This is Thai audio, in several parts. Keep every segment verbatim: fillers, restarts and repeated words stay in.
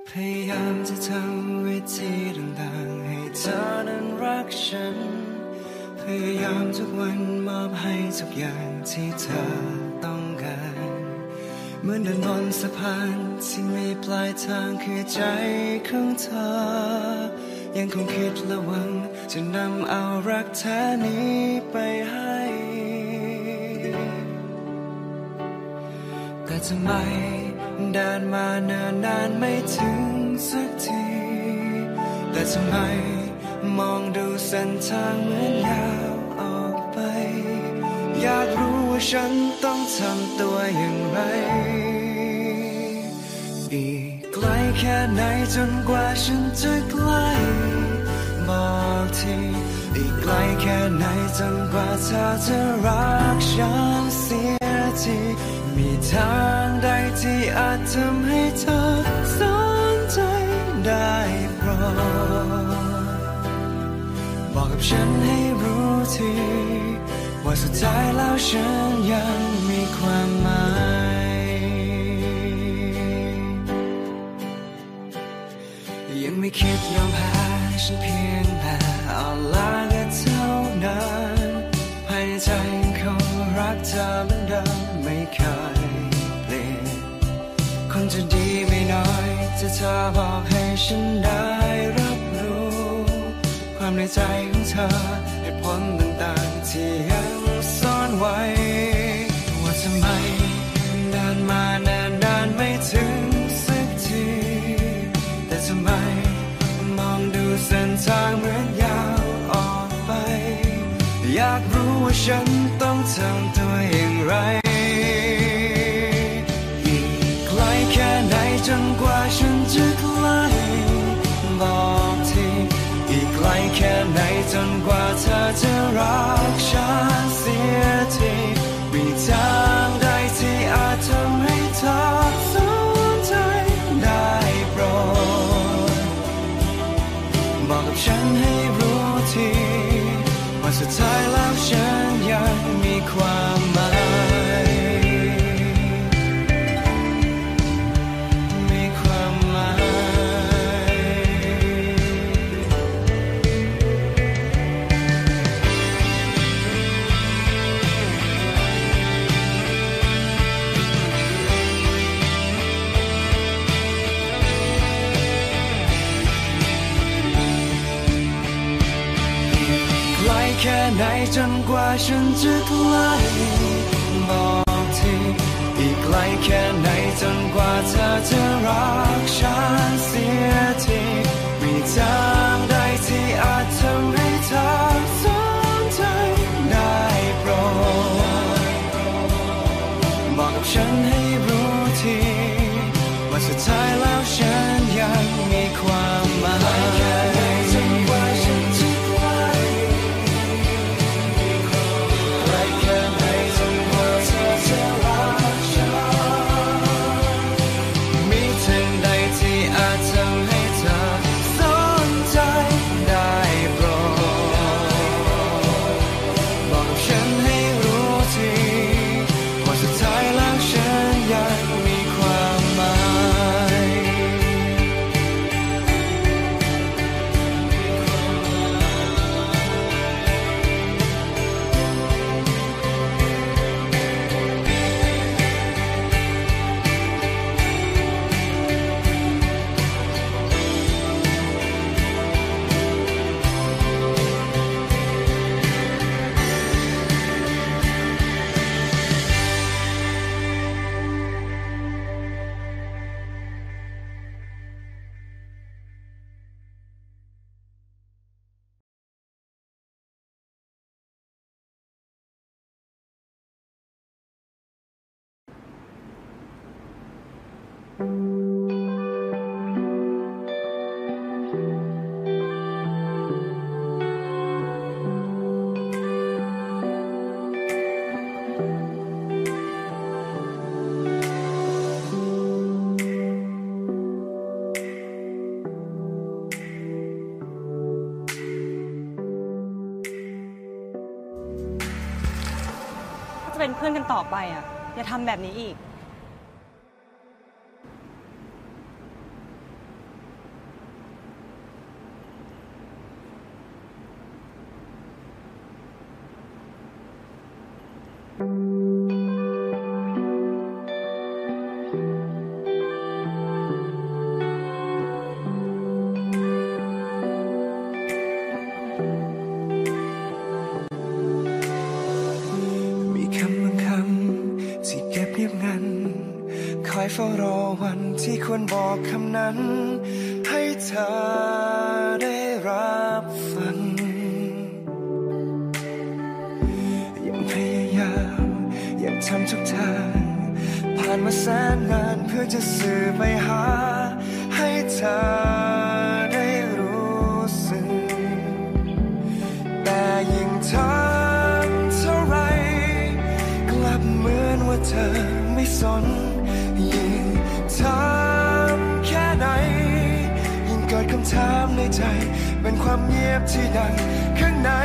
พยายามจะทำวิธีต่างๆให้เธอนั้นรักฉันพยายามทุกวันมอบให้ทุกอย่างที่เธอต้องการเหมือนเดินบนสะพานที่มีปลายทางคือใจของเธอยังคงคิดและหวังจะนำเอารักแท้นี้ไปให้แต่ทำไมเดินมาเนิ่นนานไม่ถึงสักทีแต่ทำไมมองดูเส้นทางเหมือนยาวออกไปอยากรู้ว่าฉันต้องทำตัวอย่างไรอีกไกลแค่ไหนจนกว่าฉันจะใกล้บอกทีอีกไกลแค่ไหนจนกว่าเธอจะรักฉันเสียทีมีทางใดที่อาจทำให้เธอสนใจได้โปรดบอกกับฉันให้รู้ทีว่าสุดท้ายแล้วฉันยังมีความหมายยังไม่คิดยอมแพ้ฉันเพียงแต่อ่อนล้าแค่เท่านั้นภายในใจยังคงรักเธอเหมือนเดิมไม่เคยเปลี่ยนคนจะดีไม่น้อยจะเธอบอกให้ฉันได้รับรู้ความในใจของเธอเหตุผลต่างๆที่ยังซ่อนไว้ว่าทำไมเดินมาเนิ่นนานไม่ถึงสักทีแต่ทำไมมองดูเส้นทางเหมือนยาวออกไปอยากรู้ว่าฉันต้องทำตัวอย่างไรอีกไกลแค่ไหนจนกว่าฉันจะใกล้บอกทีอีกไกลแค่ไหนจนกว่าเธอจะรักฉันเสียทีมีทางใดที่อาจทำให้เธอสนใจได้โปรดบอกกับฉันให้รู้ทีว่าสุดท้ายแล้วฉันยังมีความหมายมีความหมายแค่ไหนจนกว่าฉันจะใกล้บอกทีอีกไกลแค่ไหนจนกว่าเธอจะรักฉันเสียทีมีทางใดที่อาจทำให้เธอสนใจได้โปรดบอกกับฉันให้รู้ทีว่าสุดท้ายแล้วฉันยังมีความหมายแค่ไหนจนกว่าฉันจะเป็นเพื่อนกันต่อไปอ่ะอย่าทำแบบนี้อีกเฝ้ารอวันที่ควรบอกคำนั้นให้เธอได้รับฟังยังพยายามยังทำทุกทางผ่านมาแสนนานเพื่อจะสื่อไปหาให้เธอได้รู้สึกแต่ยิ่งทำเท่าไรกลับเหมือนว่าเธอไม่สนยิ่งทำแค่ไหนยิ่งเกิดคำถามในใจเป็นความเงียบที่ดังข้างใน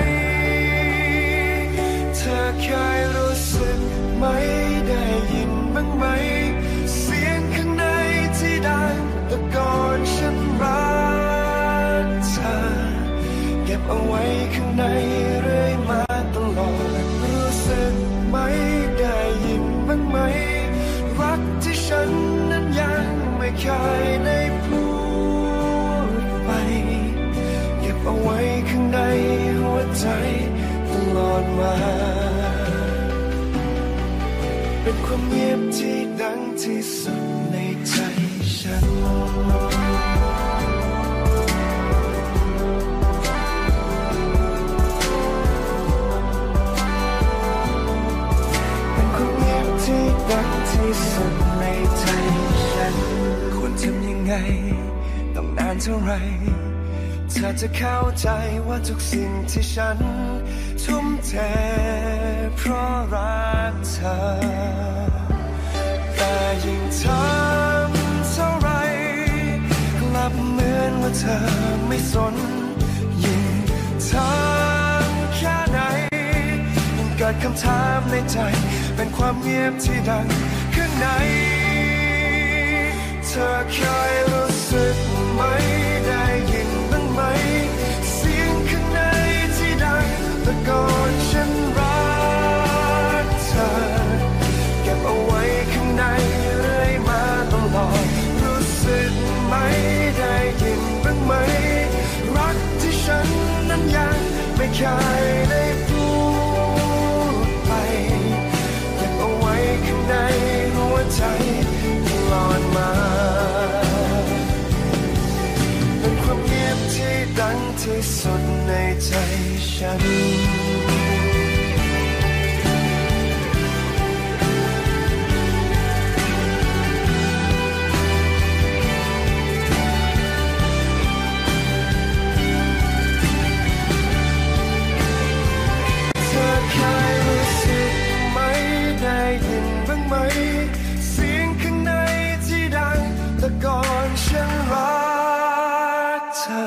เธอเคยรู้สึกไหมได้ยินบ้างไหมเสียงข้างในที่ดังตะโกนฉันรักเธอเก็บเอาไว้ข้างในเรื่อยมาตลอดรู้สึกไหมได้ยินบ้างไหมรักที่ฉันนั้นยังไม่เคยได้พูดไปเก็บเอาไว้ข้างในหัวใจตลอดมาเป็นความเงียบที่ดังที่สุดในใจฉันเป็นความเงียบที่ดังที่สุดในใจฉันควรทำยังไงต้องนานเท่าไรเธอจะเข้าใจว่าทุกสิ่งที่ฉันทุ่มเทเพราะรักเธอแต่ยิ่งทำเท่าไรกลับเหมือนว่าเธอไม่สนยิ่งทำแค่ไหนยิ่งเกิดคำถามในใจเป็นความเงียบที่ดังข้างในเธอเคยรู้สึกไหมได้ยินบ้างไหมเสียงข้างในที่ดังตะโกนฉันรักเธอเก็บเอาไว้ข้างในเรื่อยมาตลอดรู้สึกไหมได้ยินบ้างไหมรักที่ฉันนั้นยังไม่เคยได้พูดไปเก็บเอาไว้ข้างในหัวใจตลอดมาเป็นความเงียบที่ดังที่สุดในใจฉันเธอเคยรู้สึกไหมได้ยินบ้างไหมเสียงข้างในที่ดังตะโกนฉันรักเธอ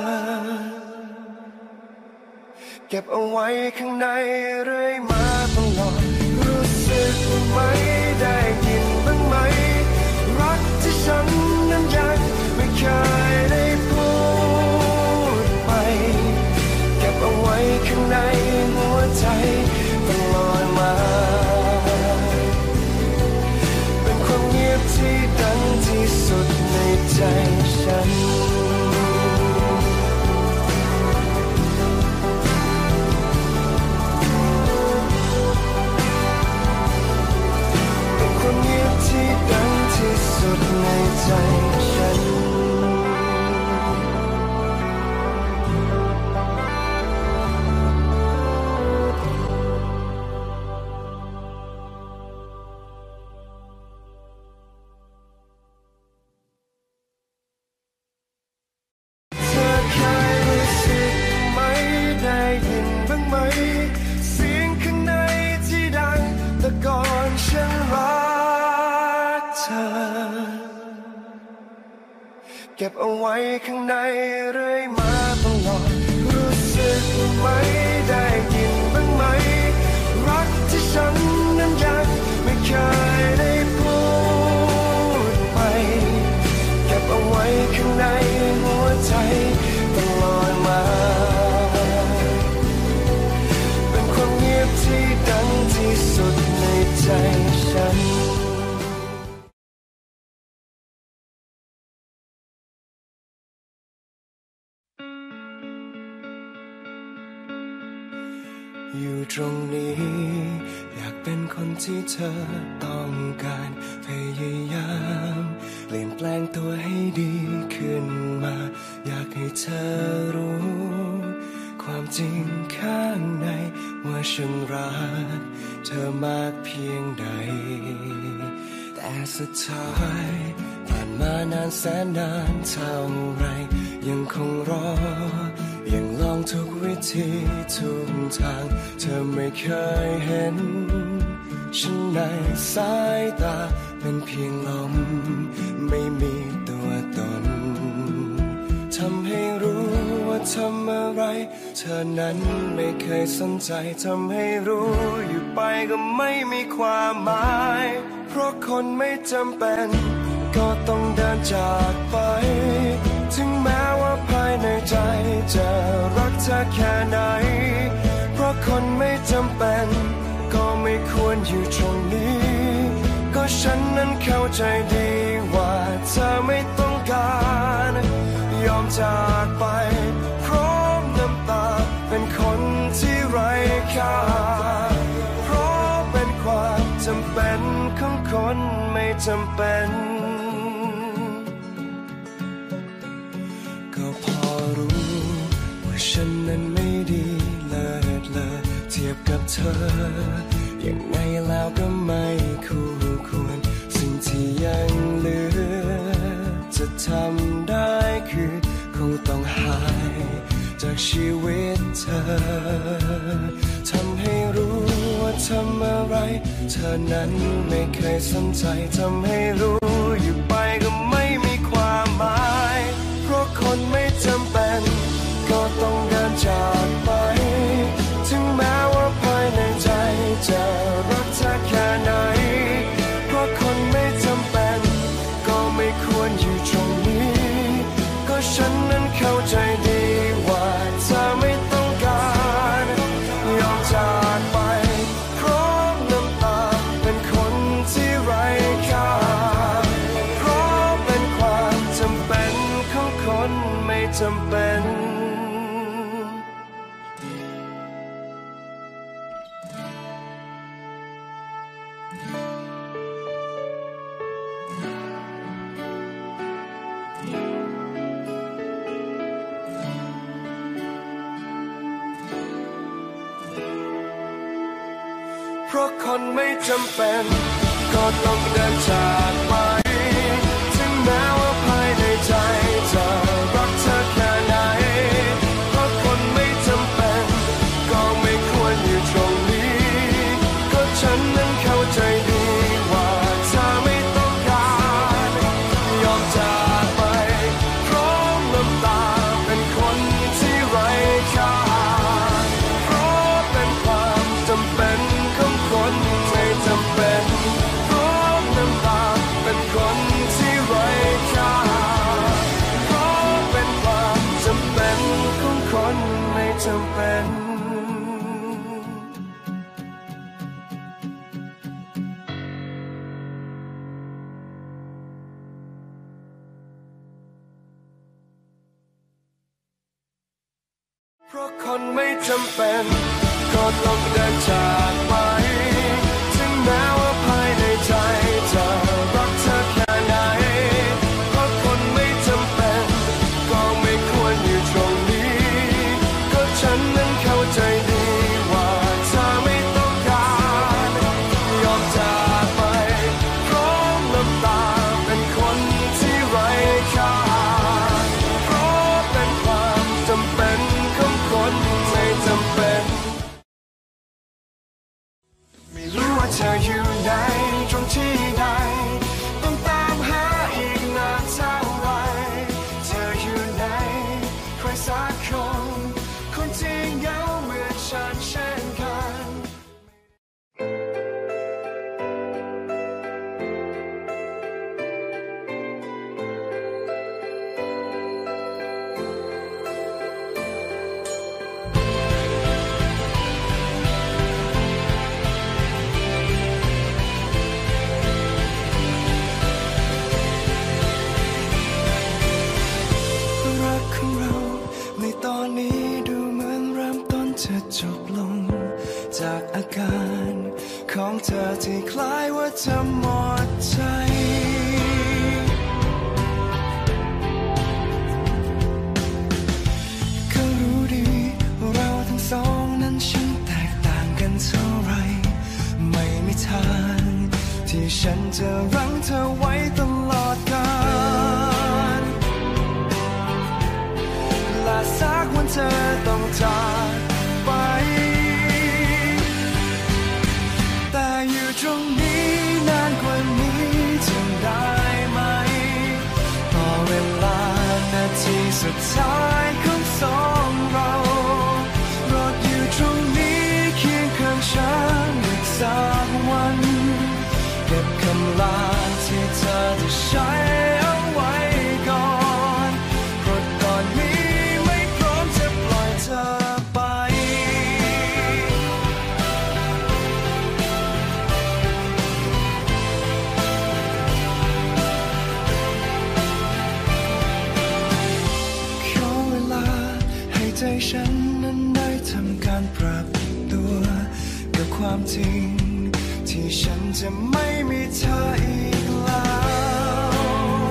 เก็บเอาไว้ข้างในเรื่อยมาตลอดรู้สึกไหมได้ยินบ้างไหมรักที่ฉันนั้นยังไม่เคยได้พูดไปเก็บเอาไว้ข้างในหัวใจตลอดมาเป็นความเงียบที่ดังที่สุดในใจฉันความเงียบที่ดังที่สุดในใจฉันเธอเคยรู้สึกไหมได้ยินบ้างไหมเสียงข้างในที่ดังตะโกนฉันรักเธอเก็บเอาไว้ข้างในเรื่อยมาตลอดรู้สึกไหมได้ยินบ้างไหมรักที่ฉันนั้นยังไม่เคยได้พูดไปเก็บเอาไว้ข้างในหัวใจตลอดมาเป็นความเงียบที่ดังที่สุดในใจฉันอยู่ตรงนี้อยากเป็นคนที่เธอต้องการพยายามเปลี่ยนแปลงตัวให้ดีขึ้นมาอยากให้เธอรู้ความจริงข้างในว่าฉันรักเธอมากเพียงใดแต่สุดท้ายผ่านมานานแสนนานเท่าไรยังคงรอยังลองทุกวิธีทุกทางเธอไม่เคยเห็นฉันในสายตาเป็นเพียงลมไม่มีตัวตนทำให้รู้ว่าทำอะไรเธอนั้นไม่เคยสนใจทำให้รู้อยู่ไปก็ไม่มีความหมายเพราะคนไม่จำเป็นก็ต้องเดินจากไปถึงแม้ว่าภายในใจจะรักเธอแค่ไหนเพราะคนไม่จำเป็นก็ไม่ควรอยู่ตรงนี้ก็ฉันนั้นเข้าใจดีว่าเธอไม่ต้องการยอมจากไปพร้อมน้ำตาเป็นคนที่ไร้ค่าเพราะเป็นความจำเป็นของคนไม่จำเป็นก็พอรู้ว่าฉันนั้นไม่ดีเลิศเลอเทียบกับเธอยังไงแล้วก็ไม่คู่ควรสิ่งที่ยังเหลือจะทำได้คือคงต้องหายจากชีวิตเธอทำให้รู้ว่าทำอะไรเธอนั้นไม่เคยสนใจทำให้รู้อยู่ไปก็ไม่มีความหมายเพราะคนไม่จำเป็นก็ต้องเดินจากไปถึงแม้ว่าภายในใจจะรักเธอแค่ไหนเพราะคนไม่จำเป็นก็ไม่ควรอยู่ตรงนี้ก็ฉันนั้นเข้าใจดีว่าเธอไม่ต้องการยอมจากไปพร้อมน้ำตาเป็นคนที่ไร้ค่าเพราะเป็นความจำเป็นของคนไม่จำเป็นเพราะคนไม่จำเป็นก็ต้องเดินจากไปถึงแม้ว่าภายในใจจะรักเธอแค่ไหนเพราะคนไม่จำเป็นก็ไม่ควรอยู่ตรงนี้ก็ฉันนั้นเข้าใจดีว่าเธอไม่ต้องการยอมจากไปพร้อมน้ำตาเป็นคนที่ไร้ค่าเพราะเป็นความจำเป็นคนไม่จำเป็นพร้อมน้ำตาเป็นคนที่ไร้ค่าเพราะเป็นความจำเป็นของคนไม่จำเป็นเพราะคนไม่จำเป็นก็ต้องเดินจากไปถึงแม้ว่าภายในใจจะรักเธอแค่ไหนเพราะคนไม่จำเป็นก็ไม่ควรอยู่ตรงนี้ก็ฉันนั้นเข้าใจดีว่าเธอไม่ต้องการยอมจากไปพร้อมน้ำตาเป็นคนที่ไร้ค่าเพราะเป็นความจำเป็นของคนไม่จำเป็นที่คล้ายว่าจะหมดใจก็รู้ดีเราทั้งสองนั้นช่างแตกต่างกันเท่าไรไม่มีทางที่ฉันจะรั้งเธอไว้ตลอดกาลและสักวันเธอต้องจากไปแต่อยู่ตรงนี้นานกว่านี้จะได้ไหมพอเวลานาทีสุดท้ายของสองเรารออยู่ตรงนี้เคียงข้างฉันอีกสักวันเก็บคำลาที่เธอจะใช้เอาไว้ก่อนเพราะตอนนี้ไม่พร้อมจะปล่อยเธอไปขอเวลาให้ใจฉันนั้นได้ทำการปรับตัวกับความจริงที่ฉันจะไม่มีเธออีกแล้ว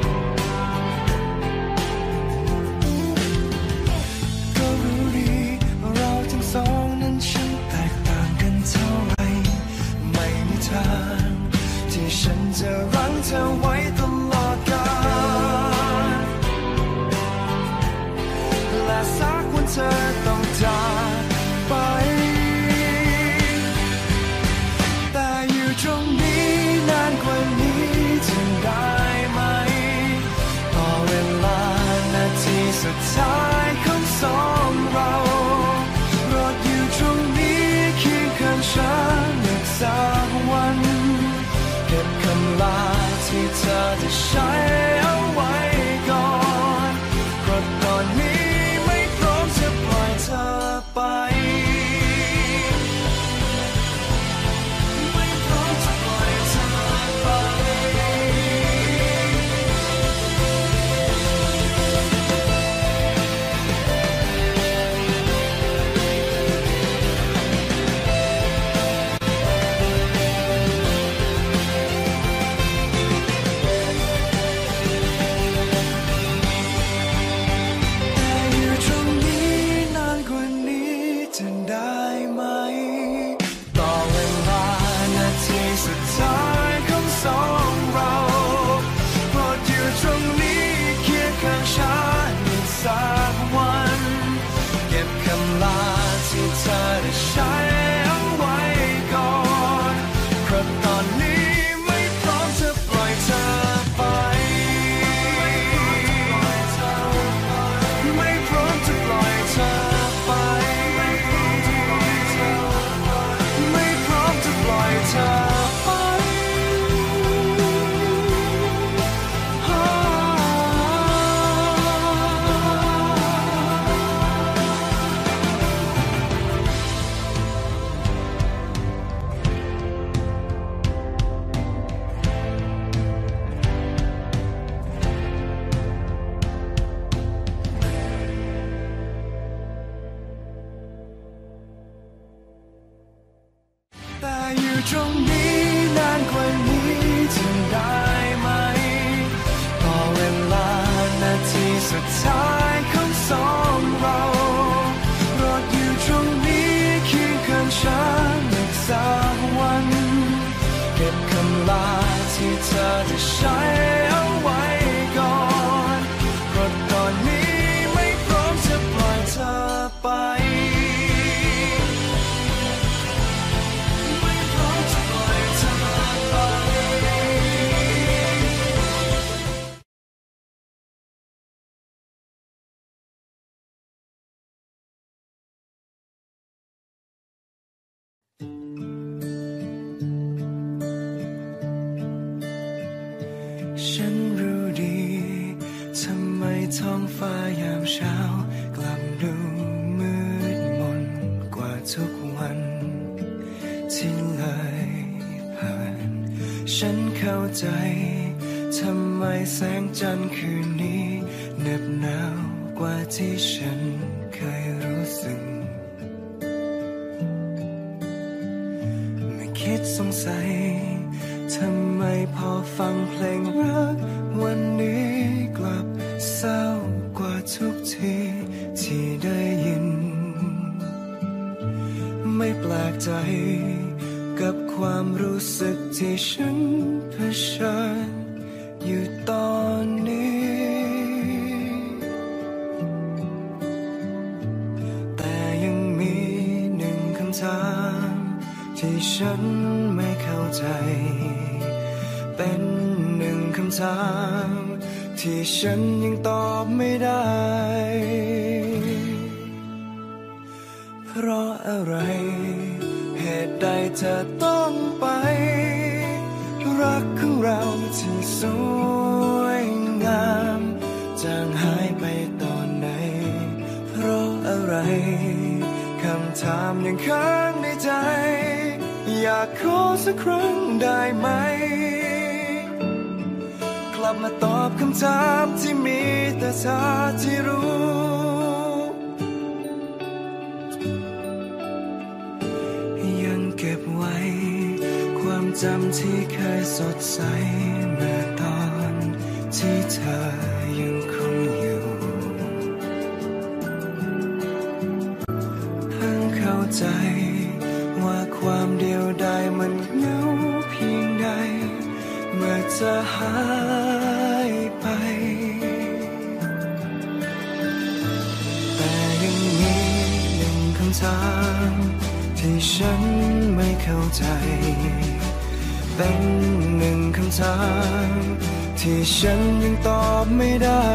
ก็รู้ดีเราทั้งสองนั้นช่างแตกต่างกันเท่าไรไม่มีทางที่ฉันจะรั้งเธอไว้ตลอดกาลและสักวันเธอต้องจากไปตรงนี้นานกว่านี้จะได้ไหมพอเวลานาทีสุดท้ายของสองเรารออยู่ตรงนี้เคียงข้างฉันอีกสักวันเก็บคำลาที่เธอจะใช้เอาไว้ก่อนเพราะตอนนี้ไม่พร้อมจะปล่อยเธอไปตรงนี้นานกว่านี้จะได้ไหมพอเวลานาทีสุดท้ายของสองเรารออยู่ตรงนี้เคียงข้างฉันอีกสักวันเก็บคำลาที่เธอจะใช้เอาไว้ก่อนเพราะตอนนี้ไม่พร้อมจะปล่อยเธอไปฉันรู้ดีทำไมท้องฟ้ายามเช้ากลับดูมืดมนกว่าทุกวันที่เลยผ่านฉันเข้าใจทำไมแสงจันทร์คืนนี้เหน็บหนาวกว่าที่ฉันเคยรู้สึกไม่คิดสงสัยทำไมพอฟังเพลงรักวันนี้กลับเศร้ากว่าทุกทีที่ได้ยินไม่แปลกใจกับความรู้สึกที่ฉันเผชิญอยู่ตอนนี้แต่ยังมีหนึ่งคำถามที่ฉันไม่เข้าใจเป็นหนึ่งคำถามที่ฉันยังตอบไม่ได้เพราะอะไรเหตุใดเธอต้องไปรักของเราที่สวยงามจางหายไปตอนไหนเพราะอะไรคำถามยังค้างในใจอยากขอสักครั้งได้ไหมกลับมาตอบคำถามที่มีแต่เธอที่รู้ยังเก็บไว้ความจำที่เคยสดใสเมื่อตอนที่เธอยังคงอยู่เพิ่งเข้าใจว่าความเดียวดายมันเหงาเพียงใดเมื่อเธอหายไปแต่ยังมีหนึ่งคำถามที่ฉันไม่เข้าใจเป็นหนึ่งคำถามที่ฉันยังตอบไม่ได้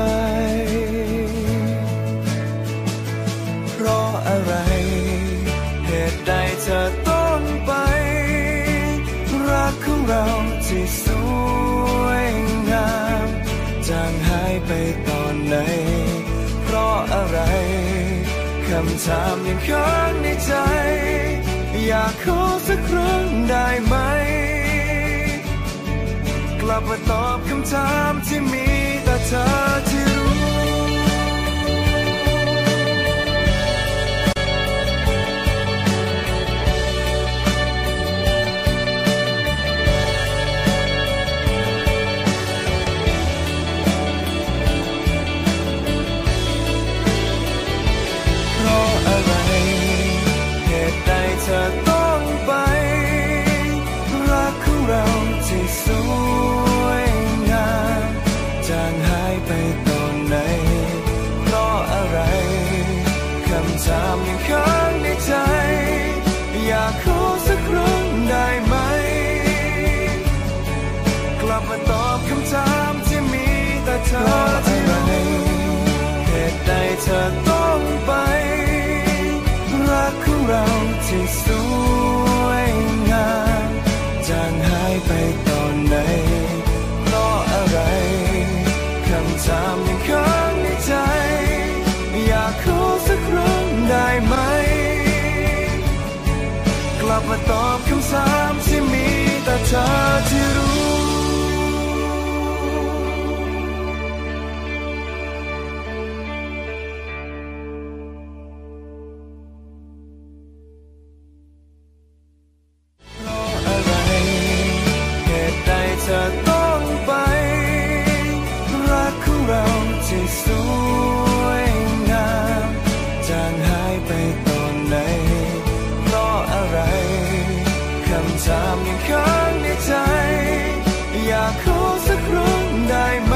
เพราะอะไรเหตุใดเธอต้องไปรักของเราที่สวยงามจางหายไปตอนไหนเพราะอะไรคำถามยังค้างในใจอยากขอสักครั้งได้ไหมกลับมาตอบคำถามที่มีแต่เธอที่รู้เธอต้องไปรักของเราที่สวยงามจางหายไปตอนไหนเพราะอะไรคำถามยังค้างในใจอยากขอสักครั้งได้ไหมกลับมาตอบคำถามที่มีแต่เธอที่รู้เหตุใดเธอต้องไปรักของเราที่สวยงามจางหายไปตอนไหนเพราะอะไรคำถามยังค้างในใจอยากขอสักครั้งได้ไหมกลับมาตอบคำถามที่มีแต่เธอที่รู้เธอต้องไปรักของเราที่สวยงามจางหายไปตอนไหนเพราะอะไรคำถามยังค้างในใจอยากขอสักครั้งได้ไหม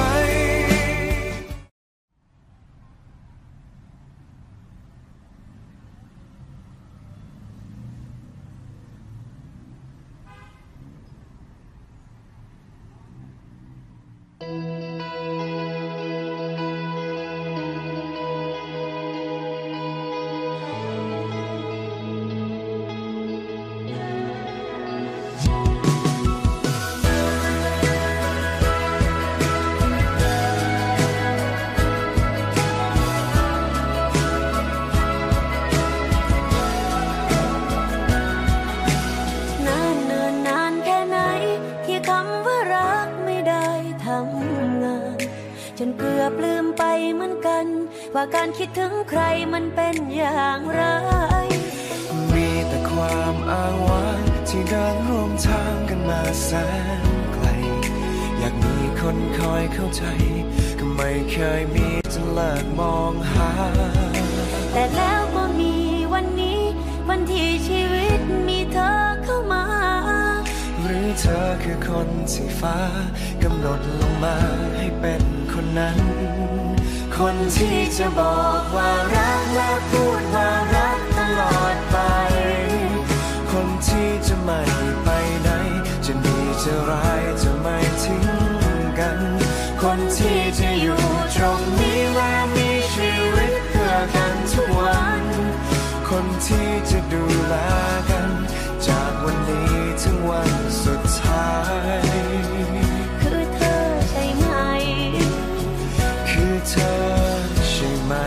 ว่าการคิดถึงใครมันเป็นอย่างไรมีแต่ความอ้างว้างทที่เดินร่วมทางกันมาแสนไกลอยากมีคนคอยเข้าใจก็ไม่เคยมีจนเลิกมองหาแต่แล้วก็มีวันนี้วันที่ชีวิตมีเธอเข้ามาหรือเธอคือคนที่ฟ้ากำหนดลงมาให้เป็นคนนั้นคนที่จะบอกว่ารักและพูดว่ารักตลอดไปคนที่จะไม่ไปไหนจะดีจะร้ายจะไม่ทิ้งกันคนที่จะอยู่ตรงนี้และมีชีวิตเพื่อกันทุกวันคนที่จะดูแลกันจากวันนี้ถึงวันสุดท้ายคือเธอใช่ไหมคือเธอใช่ไหม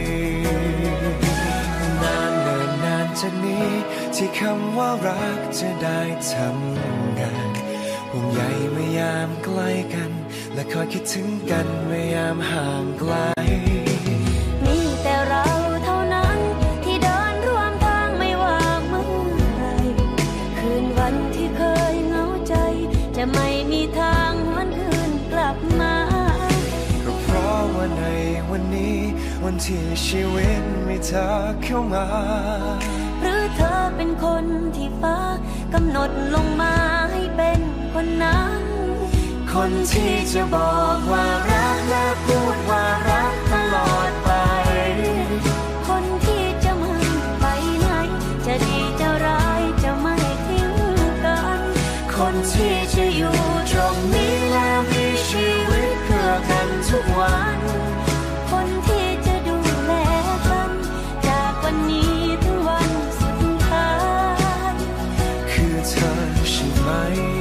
นานเนินนานจากนี้ที่คำว่ารักจะได้ทำงานห่วงใยเมื่อยามใกล้กันและคอยคิดถึงกันเมื่อยามห่างไกลมีแต่เราเท่านั้นที่เดินร่วมทางไม่ว่าเมื่อไรคืนวันที่เคยเหงาใจจะไม่มีทางวันคืนกลับมาก็เพราะว่าในวันนี้วันที่ชีวิตมีเธอเข้ามาหรือเธอเป็นคนที่ฟ้ากำหนดลงมาให้เป็นคนนั้นคนที่จะบอกว่ารักและพูดว่ารักตลอดไปคนที่จะไม่ไปไหนจะดีจะร้ายจะไม่ทิ้งกันคนที่จะอยู่ตรงนี้และมีชีวิตเพื่อกันทุกวันคนที่จะดูแลกันจากวันนี้ถึงวันสุดท้ายคือเธอใช่ไหม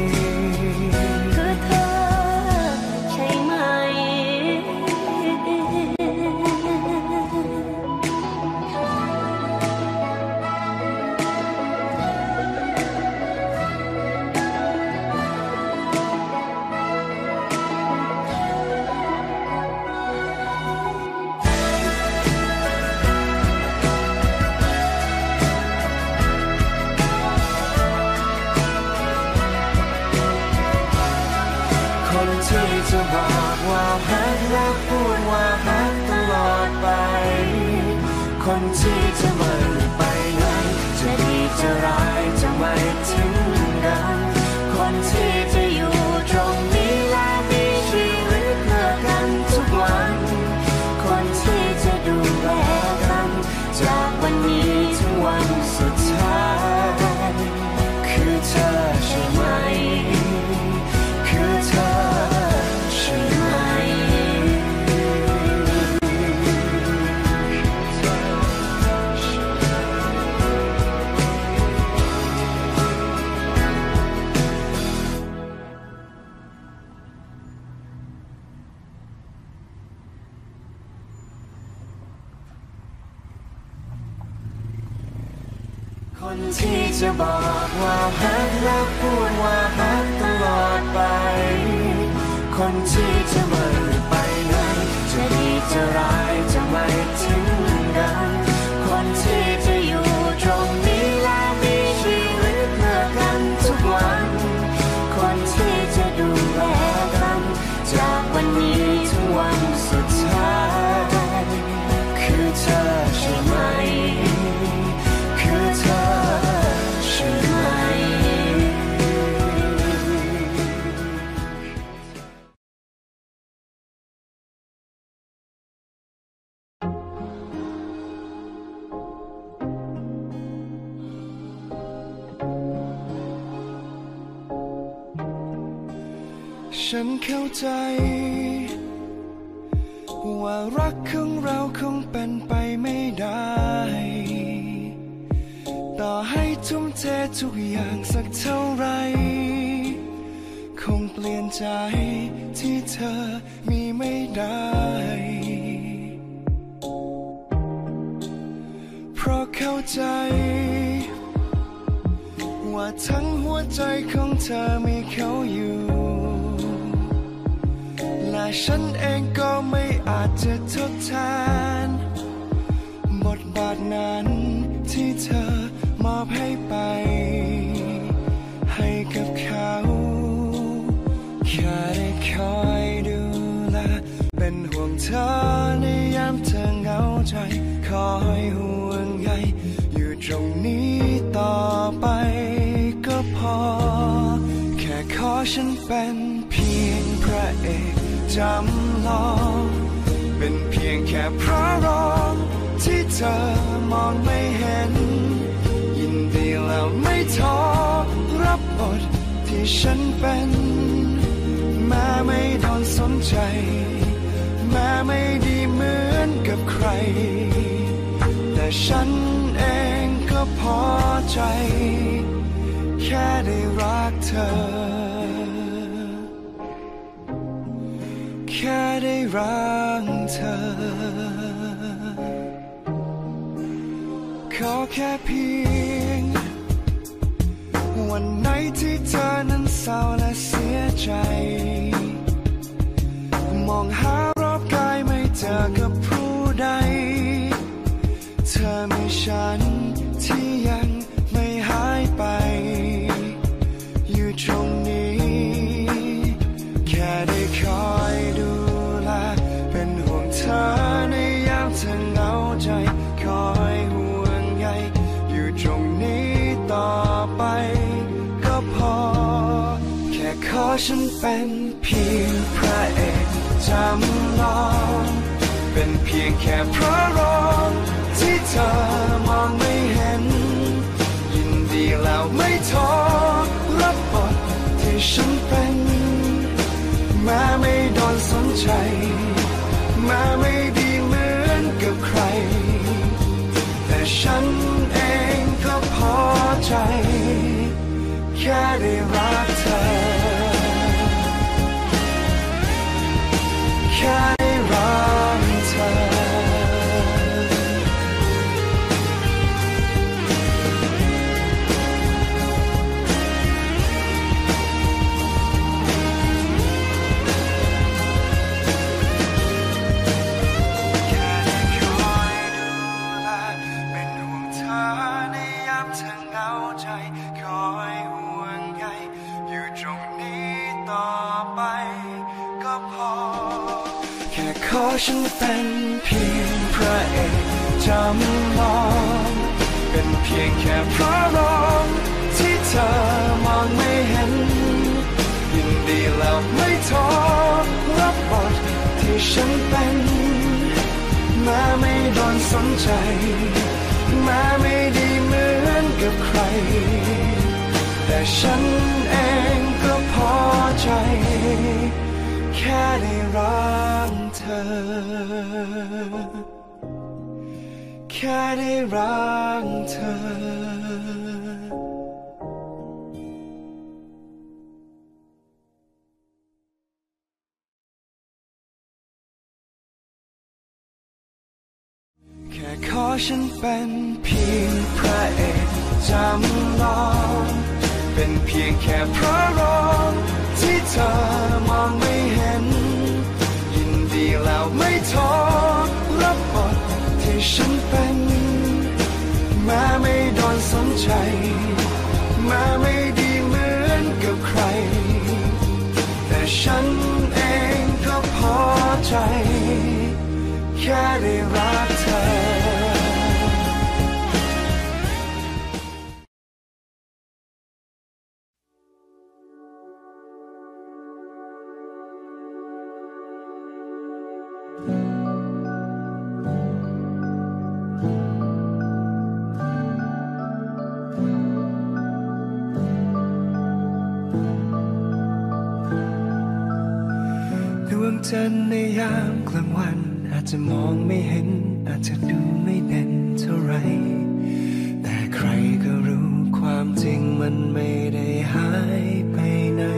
ที่จะบอกว่ารักและพูดว่ารักตลอดไปคนที่จะไม่ไปไหนจะดีจะร้ายจะไม่ทิ้งกันคนที่จะอยู่ตรงนี้และมีชีวิตเพื่อกันทุกวันคนที่จะดูแลกันจากวันนี้ถึงวันสุดท้ายคือเธอใช่ไหมคือเธอคนที่จะบอกว่ารักและพูดว่ารักตลอดไปคนที่จะไม่ไปไหนจะดีจะร้ายจะไม่ทิ้งกันคนที่จะอยู่ตรงนี้และมีชีวิตเพื่อกันทุกวันคนที่จะดูแลกันจากวันนี้ถึงวันสุดท้ายคือเธอใช่ไหมคือเธอใช่ไหมฉันเข้าใจว่ารักของเราคงเป็นไปไม่ได้ต่อให้ทุ่มเททุกอย่างสักเท่าไรคงเปลี่ยนใจที่เธอมีไม่ได้เพราะเข้าใจว่าทั้งหัวใจของเธอมีเขาอยู่และฉันเองก็ไม่อาจจะทดแทนบทบาทนั้นที่เธอมอบให้ไปเธอในยามเธอเหงาใจคอยห่วงใยอยู่ตรงนี้ต่อไปก็พอแค่ขอฉันเป็นเพียงพระเอกจำลองเป็นเพียงแค่พระรองที่เธอมองไม่เห็นยินดีแล้วไม่ท้อรับบทที่ฉันเป็นแม้ไม่โดนสนใจแม้ไม่ดีเหมือนกับใครแต่ฉันเองก็พอใจแค่ได้รักเธอแค่ได้รักเธอขอแค่เพียงวันไหนที่เธอนั้นเศร้าและเสียใจมองหารอบกายไม่เจอกับผู้ใดเธอมีฉันที่ยังไม่หายไปอยู่ตรงนี้แค่ได้คอยดูแลเป็นห่วงเธอในยามเธอเหงาใจคอยห่วงใยอยู่ตรงนี้ต่อไปก็พอแค่ขอฉันเป็นเพียงพระเอกจำลองเป็นเพียงแค่พระรองที่เธอมองไม่เห็นยินดีแล้วไม่ท้อรับบทที่ฉันเป็นแม้ไม่โดนสนใจแม้ไม่ดีเหมือนกับใครแต่ฉันเองก็พอใจแค่ได้รักเธอแค่ได้รักเธอขอฉันเป็นเพียงพระเอกจำลองเป็นเพียงแค่พระรองที่เธอมองไม่เห็นยินดีแล้วไม่ท้อรับบทที่ฉันเป็นแม้ไม่โดนสนใจแม้ไม่ดีเหมือนกับใครแต่ฉันเองก็พอใจแค่ได้รักเธอแค่ได้รักเธอแค่ขอฉันเป็นเพียงพระเอกจำลองเป็นเพียงแค่พระรองที่เธอมองไม่เห็นยินดีแล้วไม่ท้อรับบทที่ฉันเป็นแม้ไม่โดนสนใจแม้ไม่ดีเหมือนกับใครแต่ฉันเองก็พอใจแค่ได้รักเธอจันทร์ในยามกลางวันอาจจะมองไม่เห็นอาจจะดูไม่เด่นเท่าไรแต่ใครก็รู้ความจริงมันไม่ได้หายไปไหน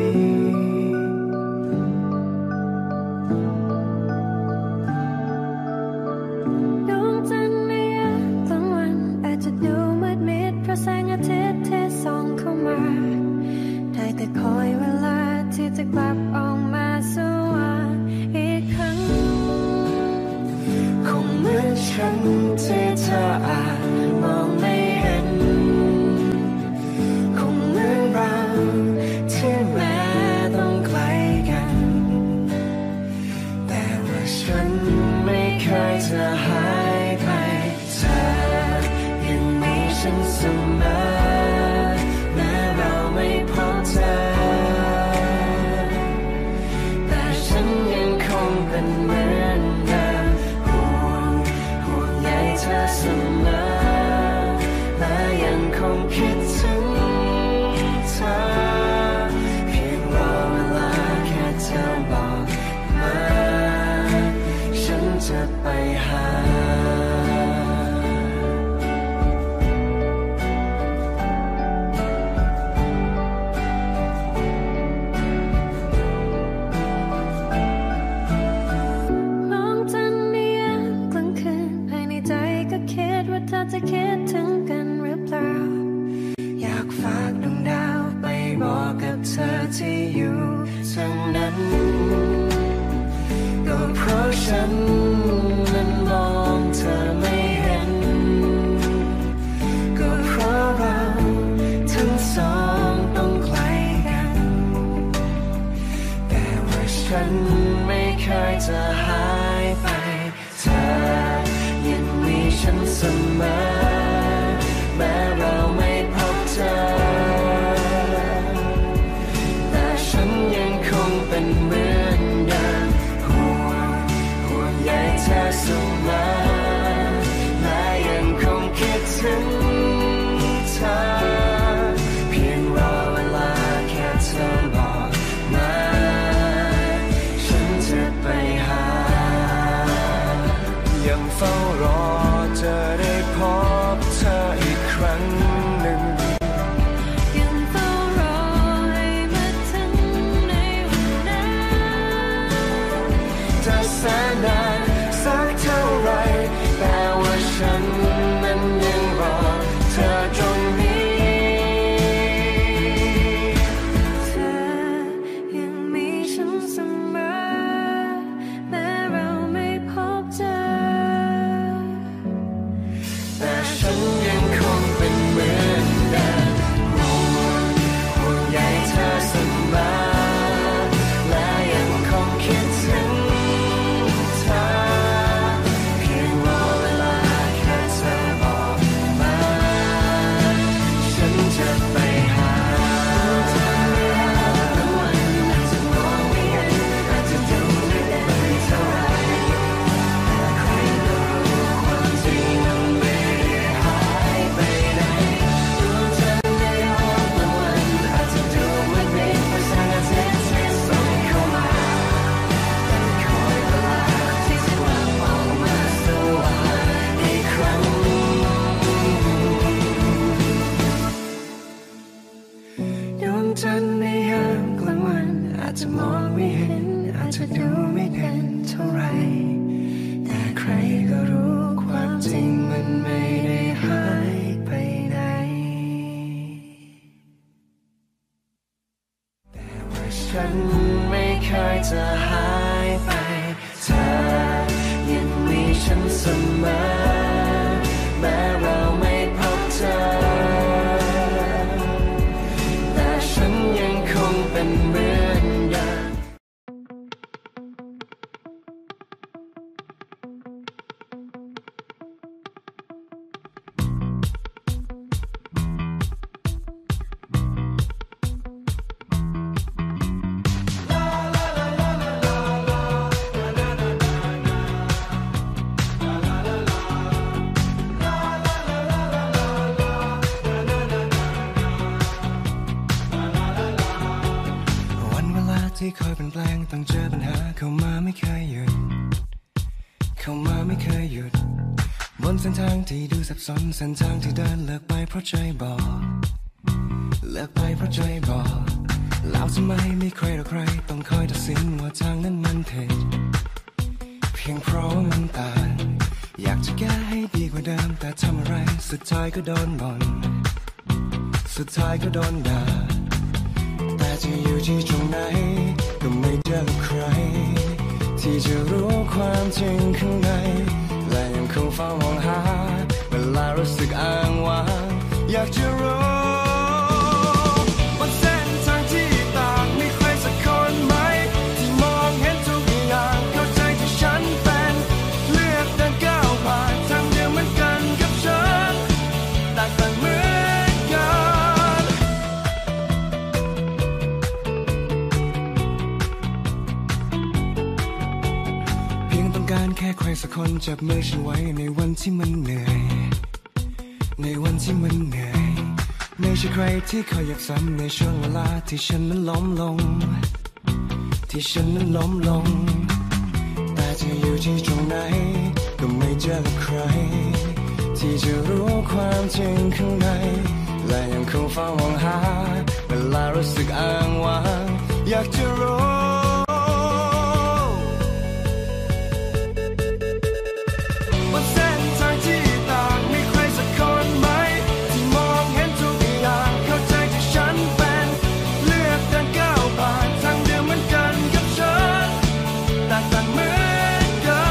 ดวงจันทร์ในยามกลางวันอาจจะดูมืดมิดเพราะแสงอาทิตย์ที่ส่องเข้ามาได้แต่คอยเวลาที่จะกลับออกมาสว่างอีกครั้งคงเหมือนฉันที่เธออาจมองไม่เห็นคงเหมือนเราที่แม้ต้องไกลกันแต่ว่าฉันฉันนั้นมองเธอไม่เห็นก็เพราะเราทั้งสองต้องไกลกันแต่ว่าฉันไม่เคยจะหายไปเธอยังมีฉันเสมอแม้เราไม่พบเจอแต่ฉันยังคงเป็นเหมือนเดิมห่วงห่วงใยเธอเสมอและยังคงคิดถึงเธอเพียงรอเวลาแค่เธอบอกมาฉันจะไปหายังเฝ้ารอจะได้พบเธออีกครั้งหนึ่งยังเฝ้ารอให้มาถึงในวันนั้นจะแสนนานสักเท่าไรแต่ว่าฉันนั้นยังรอเธอตรงนี้เธอยังมีฉันเสมอแม้เราไม่พบเจอแต่ฉันยังคงเป็นเหมือนเดิมห่วงห่วงใยเธอเสมอและยังคงคิดถึงเธอเพียงรอเวลาแค่เธอบอกมาฉันจะไปหาเธอไม่หาทั้งวันอาจจะมองไม่เห็นอาจจะดูไม่ได้เท่าไรแต่ใครก็รู้ความจริงมันไม่ได้หายไปไหนดูเธอในห้องบางวันอาจจะดูเหมือนมีภาษาเท็จที่ส่งเข้ามาแต่คอยเวลาที่จะกลับออกมาสว่างอีกครั้งดวงจันทร์ในยามกลางวันอาจจะมองไม่เห็นอาจจะดูไม่เด่นเท่าไรแต่ใครก็รู้ความจริงมันไม่ได้หายไปไหนแต่ว่าฉันไม่เคยจะหายไปเธอยังมีฉันเสมอแม้เราไม่พบเจอแต่ฉันยังคงเป็นเหมือนเดิมวันเวลาที่คอยเปลี่ยนแปลงต้องเจอปัญหาเข้ามาไม่เคยหยุดเข้ามาไม่เคยหยุดบนเส้นทางที่ดูสับสนเส้นทางที่เดินเลิกไปเพราะใจบอกเลิกไปเพราะใจบอกแล้วทำไมไม่ใครหรอกใครต้องคอยตัดสินว่าทางนั้นมันผิดเพียงเพราะมันต่างอยากจะแก้ให้ดีกว่าเดิมแต่ทำอะไรสุดท้ายก็โดนบ่นสุดท้ายก็โดนด่าแต่จะอยู่ที่ตรงไหนก็ไม่เจอใครที่จะรู้ความจริงข้างในและยังคงเฝ้ามองหาเวลารู้สึกอ้างว้างอยากจะรู้บนเส้นทางที่ต่างมีใครสักคนไหมที่มองเห็นทุกอย่างเข้าใจที่ฉันเป็นเลือกเดินก้าวผ่านทางเดียวเหมือนกันกับฉันแตกต่างเหมือนกันเพียงต้องการแค่ใครสักคนจับมือฉันไว้ในวันที่มันเหนื่อยในวันที่มันเหนื่อยไม่ใช่ใครที่คอยยับซ้ำในช่วงเวลาที่ฉันนั้นล้มลงที่ฉันนั้นล้มลงแต่จะอยู่ที่ตรงไหนก็ไม่เจอกับใครที่จะรู้ความจริงข้างในและยังคงเฝ้ามองหาเวลารู้สึกอ้างว้างอยากจะรู้บนเส้นทางที่ต่างมีใครสักคนไหมที่มองเห็นทุกอย่างเข้าใจที่ฉันเป็นเลือกเดินก้าวผ่านทางเดียวเหมือนกันกับฉันแตกต่างเหมือนกัน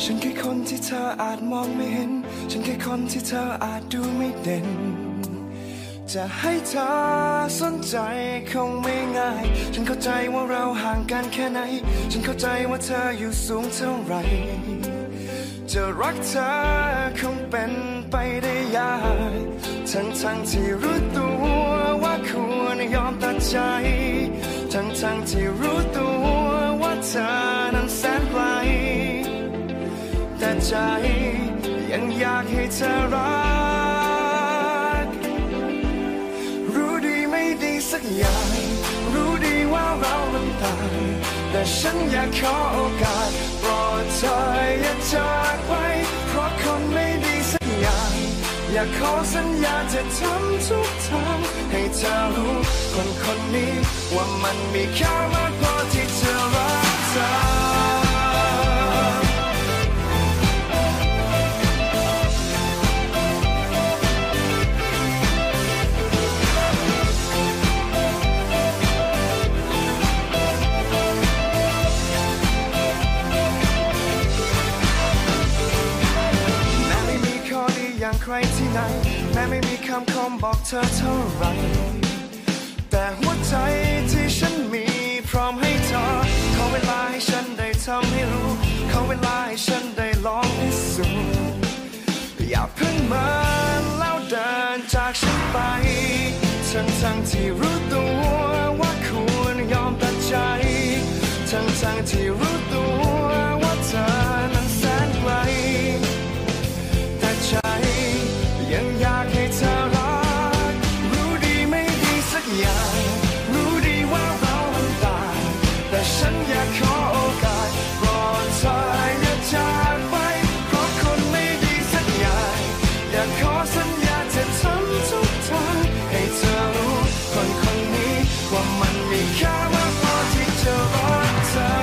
ฉันแค่คนที่เธออาจมองไม่เห็นฉันแค่คนที่เธออาจดูไม่เด่นจะให้เธอสนใจคงไม่ง่ายฉันเข้าใจว่าเราห่างกันแค่ไหนฉันเข้าใจว่าเธออยู่สูงเท่าไหร่จะรักเธอคงเป็นไปได้ยากทั้งทั้งที่รู้ตัวว่าควรยอมตัดใจทั้งทั้งที่รู้ตัวว่าเธอนั้นแสนไกลแต่ใจยังอยากให้เธอรักรู้ดีไม่ดีสักอย่างรู้ดีว่าเรามันต่างแต่ฉันอยากขอโอกาสโปรดเธออย่าจากไปเพราะคนไม่ดีสักอย่างอยากขอสัญญาจะทำทุกทางให้เธอรู้คนคนนี้ว่ามันมีค่ามากพอที่จะรักเธอใครที่ไหนแม้ไม่มีคำคมบอกเธอเท่าไรแต่หัวใจที่ฉันมีพร้อมให้เธอขอเวลาให้ฉันได้ทำให้รู้ขอเวลาให้ฉันได้ลองพิสูจน์อย่าเพิ่งมาแล้วเดินจากฉันไปทั้งทั้งที่รู้ตัวว่าควรยอมตัดใจทั้งทั้งที่รู้ตัวว่าเธอนั้นแสนไกลแต่ใจยังอยากให้เธอรักรู้ดีไม่ดีสักอย่างรู้ดีว่าเรามันต่างแต่ฉันอยากขอโอกาสโปรดเธออย่าจากไปเพราะคนไม่ดีสักอย่างอยากขอสัญญาจะทำทุกทางให้เธอรู้คนคนนี้ว่ามันมีค่ามากพอที่จะรักเธอ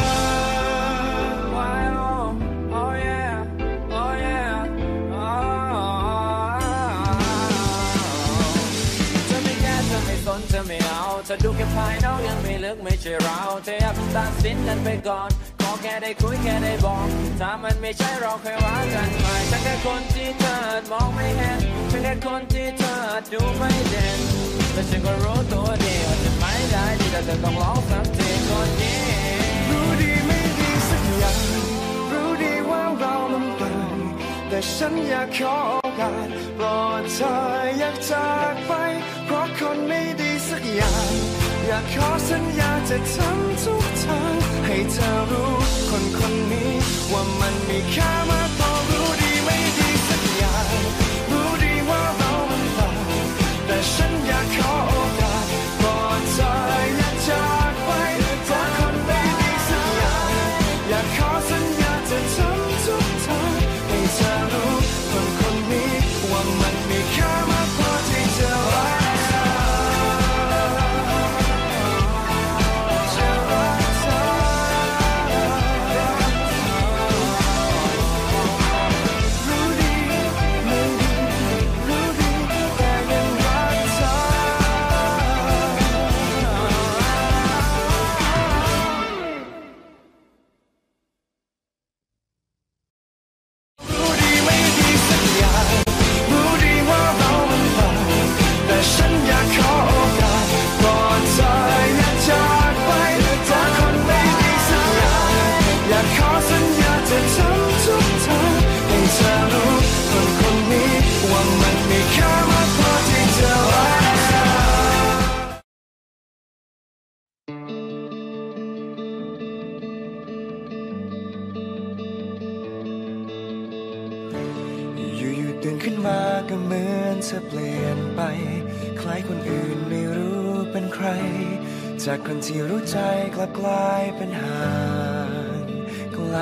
เธอไม่เอาเธอดูแค่ภายนอกยังไม่ลึกไม่ใช่เราเธออยากตัดสินกันไปก่อนขอแค่ได้คุยแค่ได้บอกถ้ามันไม่ใช่เราค่อยว่ากันใหม่ฉันแค่คนที่เธอมองไม่เห็นฉันแค่คนที่เธอดูไม่เด่นแต่ฉันก็รู้ตัวดีว่าจะไม่ได้ดีแต่เธอต้องลองสักทีคนนี้รู้ดีไม่ดีสักอย่างรู้ดีว่าเรามันต่างแต่ฉันอยากขอโอกาสโปรดเธออยากจากไปเพราะคนไม่ดีสักอย่างอยากขอสัญญาจะทำทุกทางให้เธอรู้คนคนนี้ว่ามันมีค่ามากพอรู้ดีไม่ดีสักอย่างรู้ดีว่าเรามันต่างแต่ฉันอยากขอโอกาสโปรดเธออย่าจากไปเพราะคนไม่ดีสักอย่างอยากขอสัญญาจะทำทุกทางให้เธอรู้คนคนนี้ว่ามันมีค่ามากพอที่จะรักตื่นขึ้นมาก็เหมือนเธอเปลี่ยนไปคล้ายคนอื่นไม่รู้เป็นใครจากคนที่รู้ใจกลับกลายเป็นห่างไกล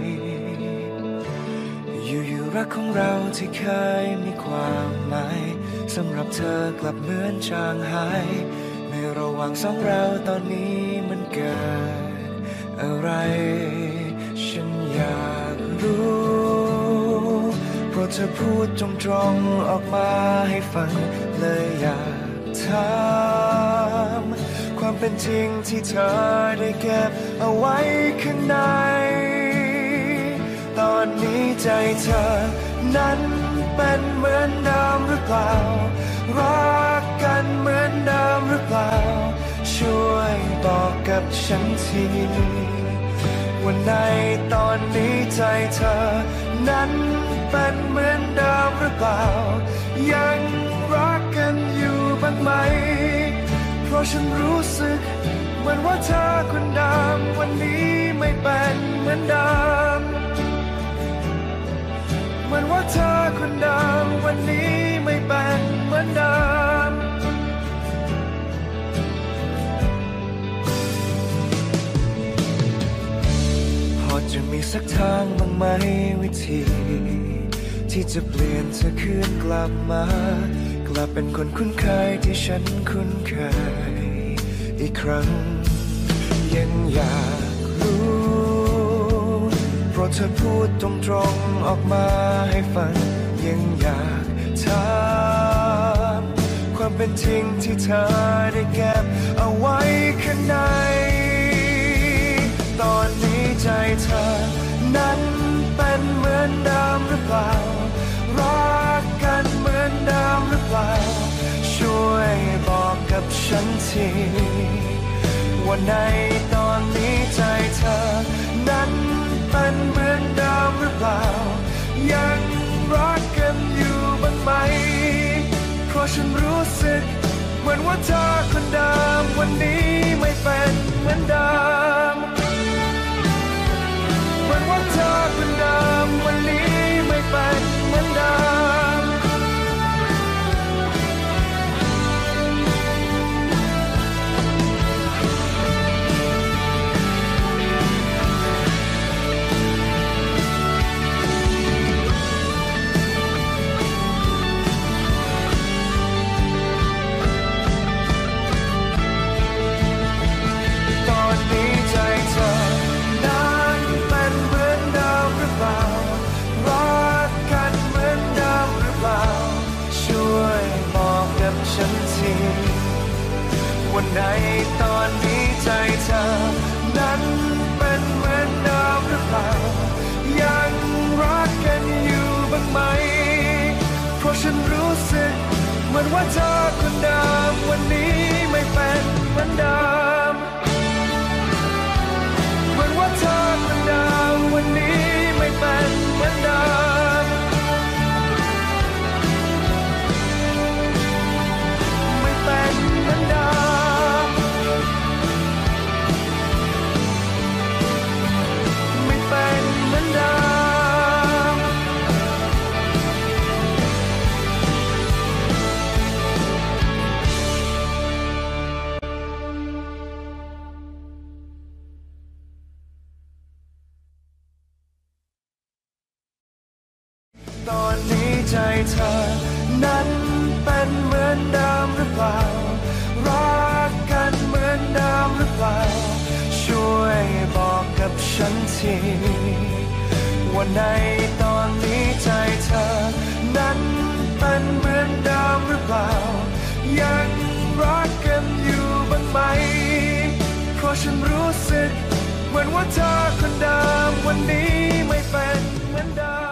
อยู่ๆรักของเราที่เคยมีความหมายสำหรับเธอกลับเหมือนจางหายในระหว่างสองเราตอนนี้มันเกิดอะไรฉันอยากรู้โปรดเธอพูดตรงๆออกมาให้ฟังเลยอยากถามความเป็นจริงที่เธอได้เก็บเอาไว้ข้างในตอนนี้ใจเธอนั้นเป็นเหมือนเดิมหรือเปล่ารักกันเหมือนเดิมหรือเปล่าช่วยบอกกับฉันทีว่าในตอนนี้ใจเธอนั้นเป็นเหมือนเดิมหรือเปล่ายังรักกันอยู่บ้างไหมเพราะฉันรู้สึกเหมือนว่าเธอคนเดิมวันนี้ไม่เป็นเหมือนเดิมเหมือนว่าเธอคนเดิมวันนี้ไม่เป็นเหมือนเดิมพอจะมีสักทางบ้างไหมวิธีที่จะเปลี่ยนเธอคืนกลับมากลับเป็นคนคุ้นเคยที่ฉันคุ้นเคยอีกครั้งยังอยากรู้เพราะเธอพูดตรงๆออกมาให้ฟังยังอยากถามความเป็นจริงที่เธอได้เก็บเอาไว้ข้างในตอนนี้ใจเธอนั้นเป็นเหมือนเดิมหรือเปล่ารักกันเหมือนเดิมหรือเปล่าช่วยบอกกับฉันทีว่าในตอนนี้ใจเธอนั้นเป็นเหมือนเดิมหรือเปล่ายังรักกันอยู่บ้างไหมเพราะฉันรู้สึกเหมือนว่าเธอคนเดิมวันนี้ไม่เป็นเหมือนเดิมเหมือนว่าเธอคนเดิมวันนี้ไม่เป็นเหมือนเดิมวันในตอนนี้ใจเธอนั้นเป็นเหมือนเดิมหรือเปล่ายังรักกันอยู่บ้างไหมเพราะฉันรู้สึกเหมือนว่าเธอคนเดิมวันนี้ไม่เป็นเหมือนเดิมเหมือนว่าเธอคนเดิมวันนี้ไม่เป็นเหมือนเดิมไม่เป็นเหมือนเดิมตอนนี้ใจเธอนั้นเป็นเหมือนเดิมหรือเปล่ารักกันเหมือนเดิมหรือเปล่าช่วยบอกกับฉันทีว่าในตอนนี้ใจเธอนั้นเป็นเหมือนเดิมหรือเปล่ายังรักกันอยู่บ้างไหมเพราะฉันรู้สึกเหมือนว่าเธอคนเดิมวันนี้ไม่เป็นเหมือนเดิม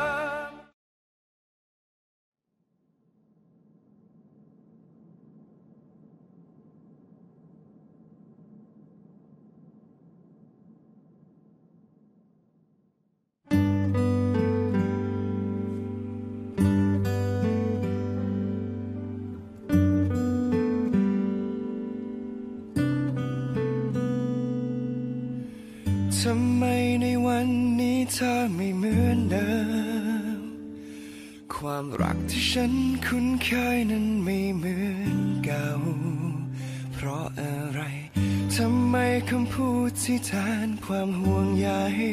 ทำไมในวันนี้เธอไม่เหมือนเดิมความรักที่ฉันคุ้นเคยนั้นไม่เหมือนเก่าเพราะอะไรทำไมคำพูดที่แทนความห่วงใย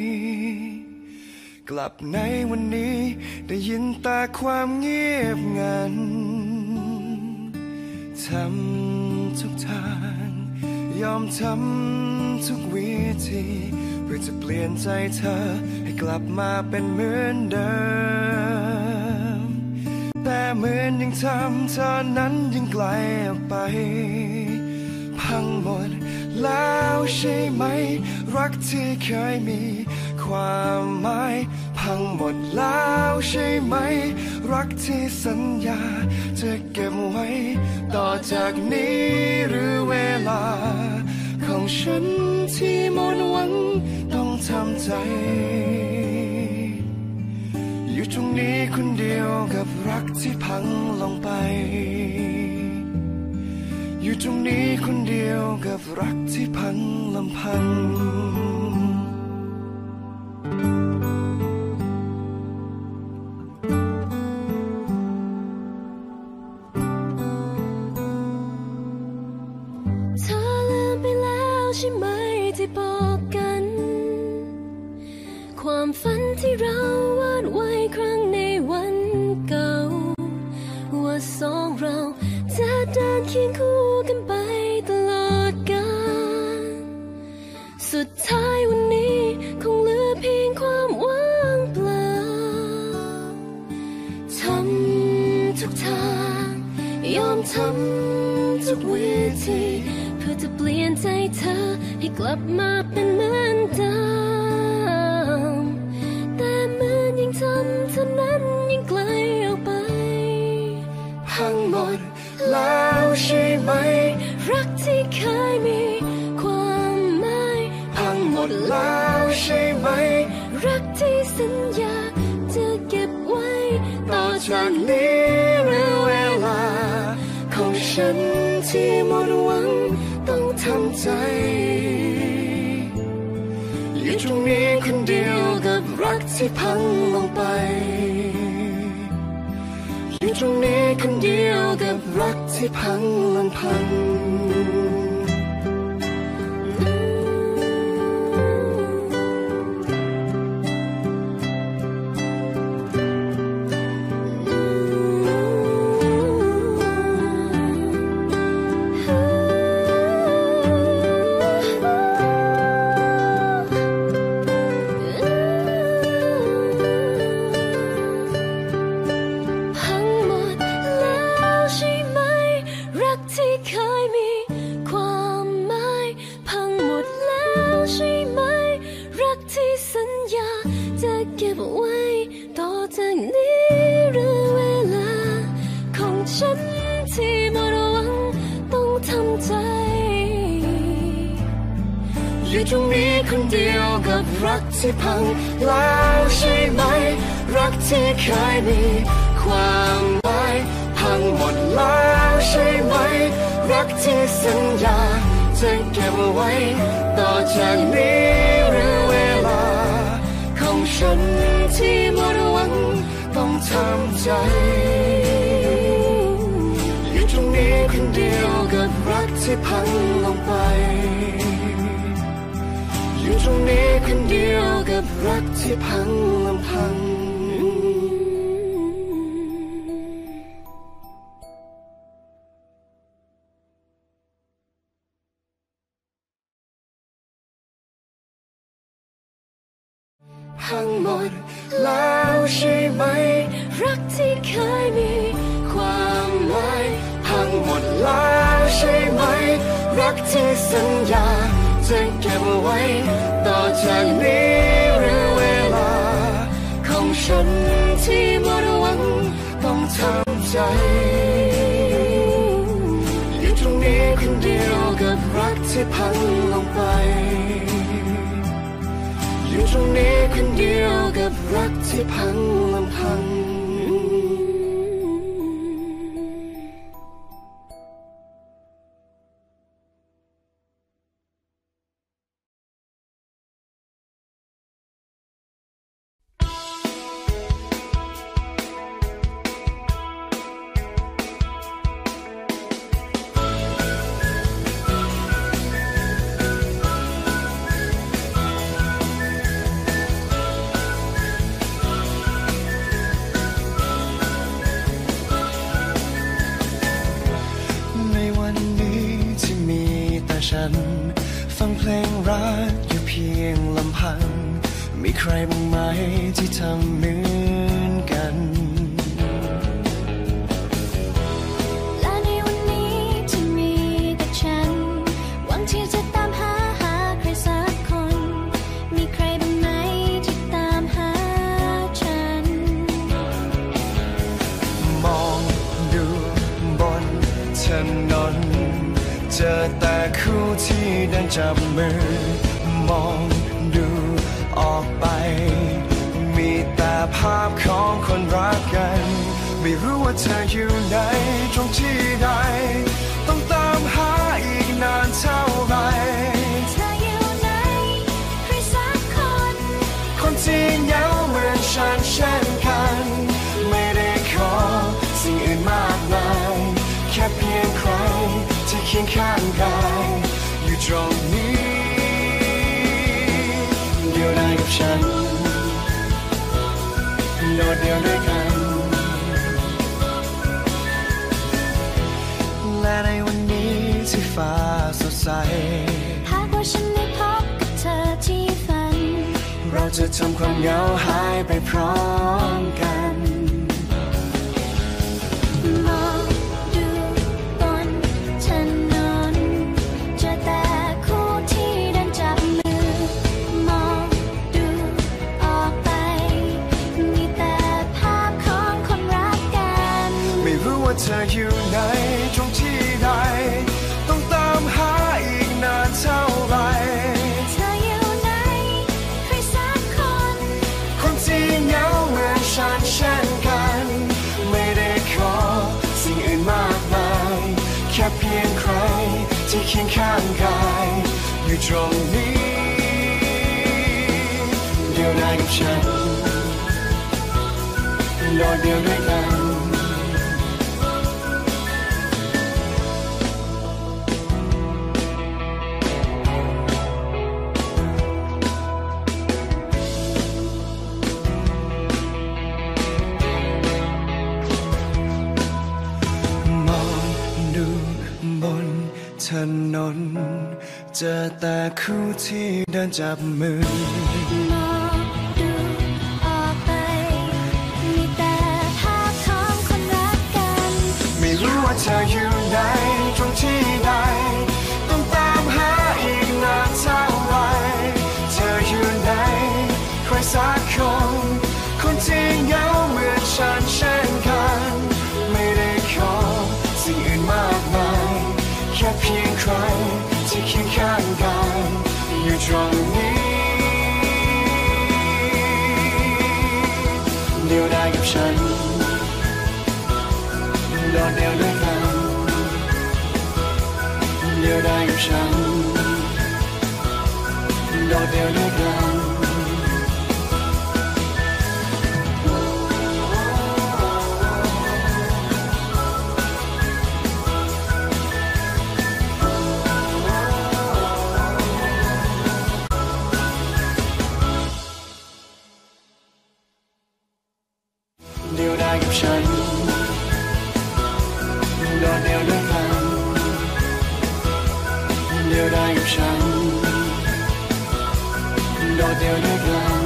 กลับในวันนี้ได้ยินแต่ความเงียบงันทำทุกทางยอมทำทุกวิธีเพื่อจะเปลี่ยนใจเธอให้กลับมาเป็นเหมือนเดิมแต่เหมือนยังทำเธอนั้นยิ่งไกลออกไปพังหมดแล้วใช่ไหมรักที่เคยมีความหมายพังหมดแล้วใช่ไหมรักที่สัญญาจะเก็บไว้ต่อจากนี้หรือเวลาของฉันที่หมดหวังต้องทำใจอยู่ตรงนี้คนเดียวกับรักที่พังลงไปอยู่ตรงนี้คนเดียวกับรักที่พังลำพังเธอลืมไปแล้วใช่ไหมที่บอกกันความฝันที่เราวาดไว้ครั้งในวันเก่าว่าสองเราจะเดินเคียงคู่กันไปตลอดกาลสุดท้ายวันนี้คงเหลือเพียงความว่างเปล่าทำทุกทางยอมทำทุกวิธีเพื่อจะเปลี่ยนใจเธอให้กลับมาเป็นเหมือนเดิมแต่เหมือนยังทำเท่านั้นยังไกลออกไปพังหมดแล้วใช่ไหมรักที่เคยมีความหมายพังหมดแล้วใช่ไหมรักที่สัญญาจะเก็บไว้ต่อจากนี้หรือเวลาของฉันที่หมดหวังต้องทำใจอยู่ตรงนี้คนเดียวกับรักที่พังลงไปอยู่ตรงนี้คนเดียวกับรักที่พังลำพังอยู่ตรงนี้คนเดียวกับรักที่พังแล้วใช่ไหมรักที่เคยมีความหมายพังหมดแล้วใช่ไหมรักที่สัญญาจะเก็บไว้ต่อจากนี้หรือเวลาของฉันที่หมดหวังต้องทำใจอยู่ตรงนี้คนเดียวกับรักที่พังลงไปอยู่ตรงนี้คนเดียวกับรักที่พังลำพังพังหมดแล้วใช่ไหมรักที่เคยมีความหมายพังหมดแล้วใช่ไหมรักที่สัญญาจะเก็บไว้ต่อจากนี้หรือเวลาของฉันที่หมดหวังต้องทำใจอยู่ตรงนี้คนเดียวกับรักที่พังลงไปอยู่ตรงนี้คนเดียวกับรักที่พังลำพังฉันฟังเพลงรักอยู่เพียงลำพังมีใครบ้างไหมที่ทำเหมือนกันและในวันนี้ที่มีแต่ฉันหวังที่จะตามหาหาใครสักคนดินจับมือมองดูออกไปมีแต่ภาพของคนรักกันไม่รู้ว่าเธออยู่ไหนตรงที่ใดต้องตามหาอีกนานเท่าไรเธออยู่ไหนใครสักคนคนที่เหงาเหมือนฉันเช่นกันไม่ได้ขอสิ่งอื่นมากมายแค่เพียงใครที่เคียงข้างกายอยู่ตรงนี้เดียวดายกับฉันโดดเดี่ยวด้วยกันและในวันนี้ที่ฟ้าสดใสหากว่าฉันได้พบกับเธอที่ฝันเราจะทำความเหงาหายไปพร้อมกันมองดูบนถนนเจอแต่คู่ที่เดินจับมือมองดูออกไปมีแต่ภาพของคนรักกันไม่รู้ว่าเธออยู่ไหนตรงที่ใดต้องตามหาอีกนานเท่าไรเธออยู่ไหนใครสักคนคนที่เหงาเหมือนฉันเช่นกันไม่ได้ขอสิ่งอื่นมากมายแค่เพียงใครที่เคียงข้างกายอยู่ตรงนี้เดียวดายกับฉันโดดเดี่ยวด้วยกันถนนเจอแต่คู่ที่เดินจับมือมองดูออกไปมีแต่ภาพของคนรักกันไม่รู้ว่าเธออยู่ไหนตรงที่ใดต้องตามหาอีกนานเท่าไรเธออยู่ไหนใครสักคนคนที่เหงาเหมือนฉันเช่นกันไม่ได้ขอสิ่งอื่นมากมายแค่เพียงใครที่เคียงข้างกันอยู่ตรงนี้เดียวดายกับฉันโดดเดี่ยวด้วยกันเดียวดายกับฉันโดดเดี่ยวด้วยกันเดียวดายกับฉันโดดเดี่ยวด้วยกันเดียวดายกับฉันโดดเดี่ยวด้วยกัน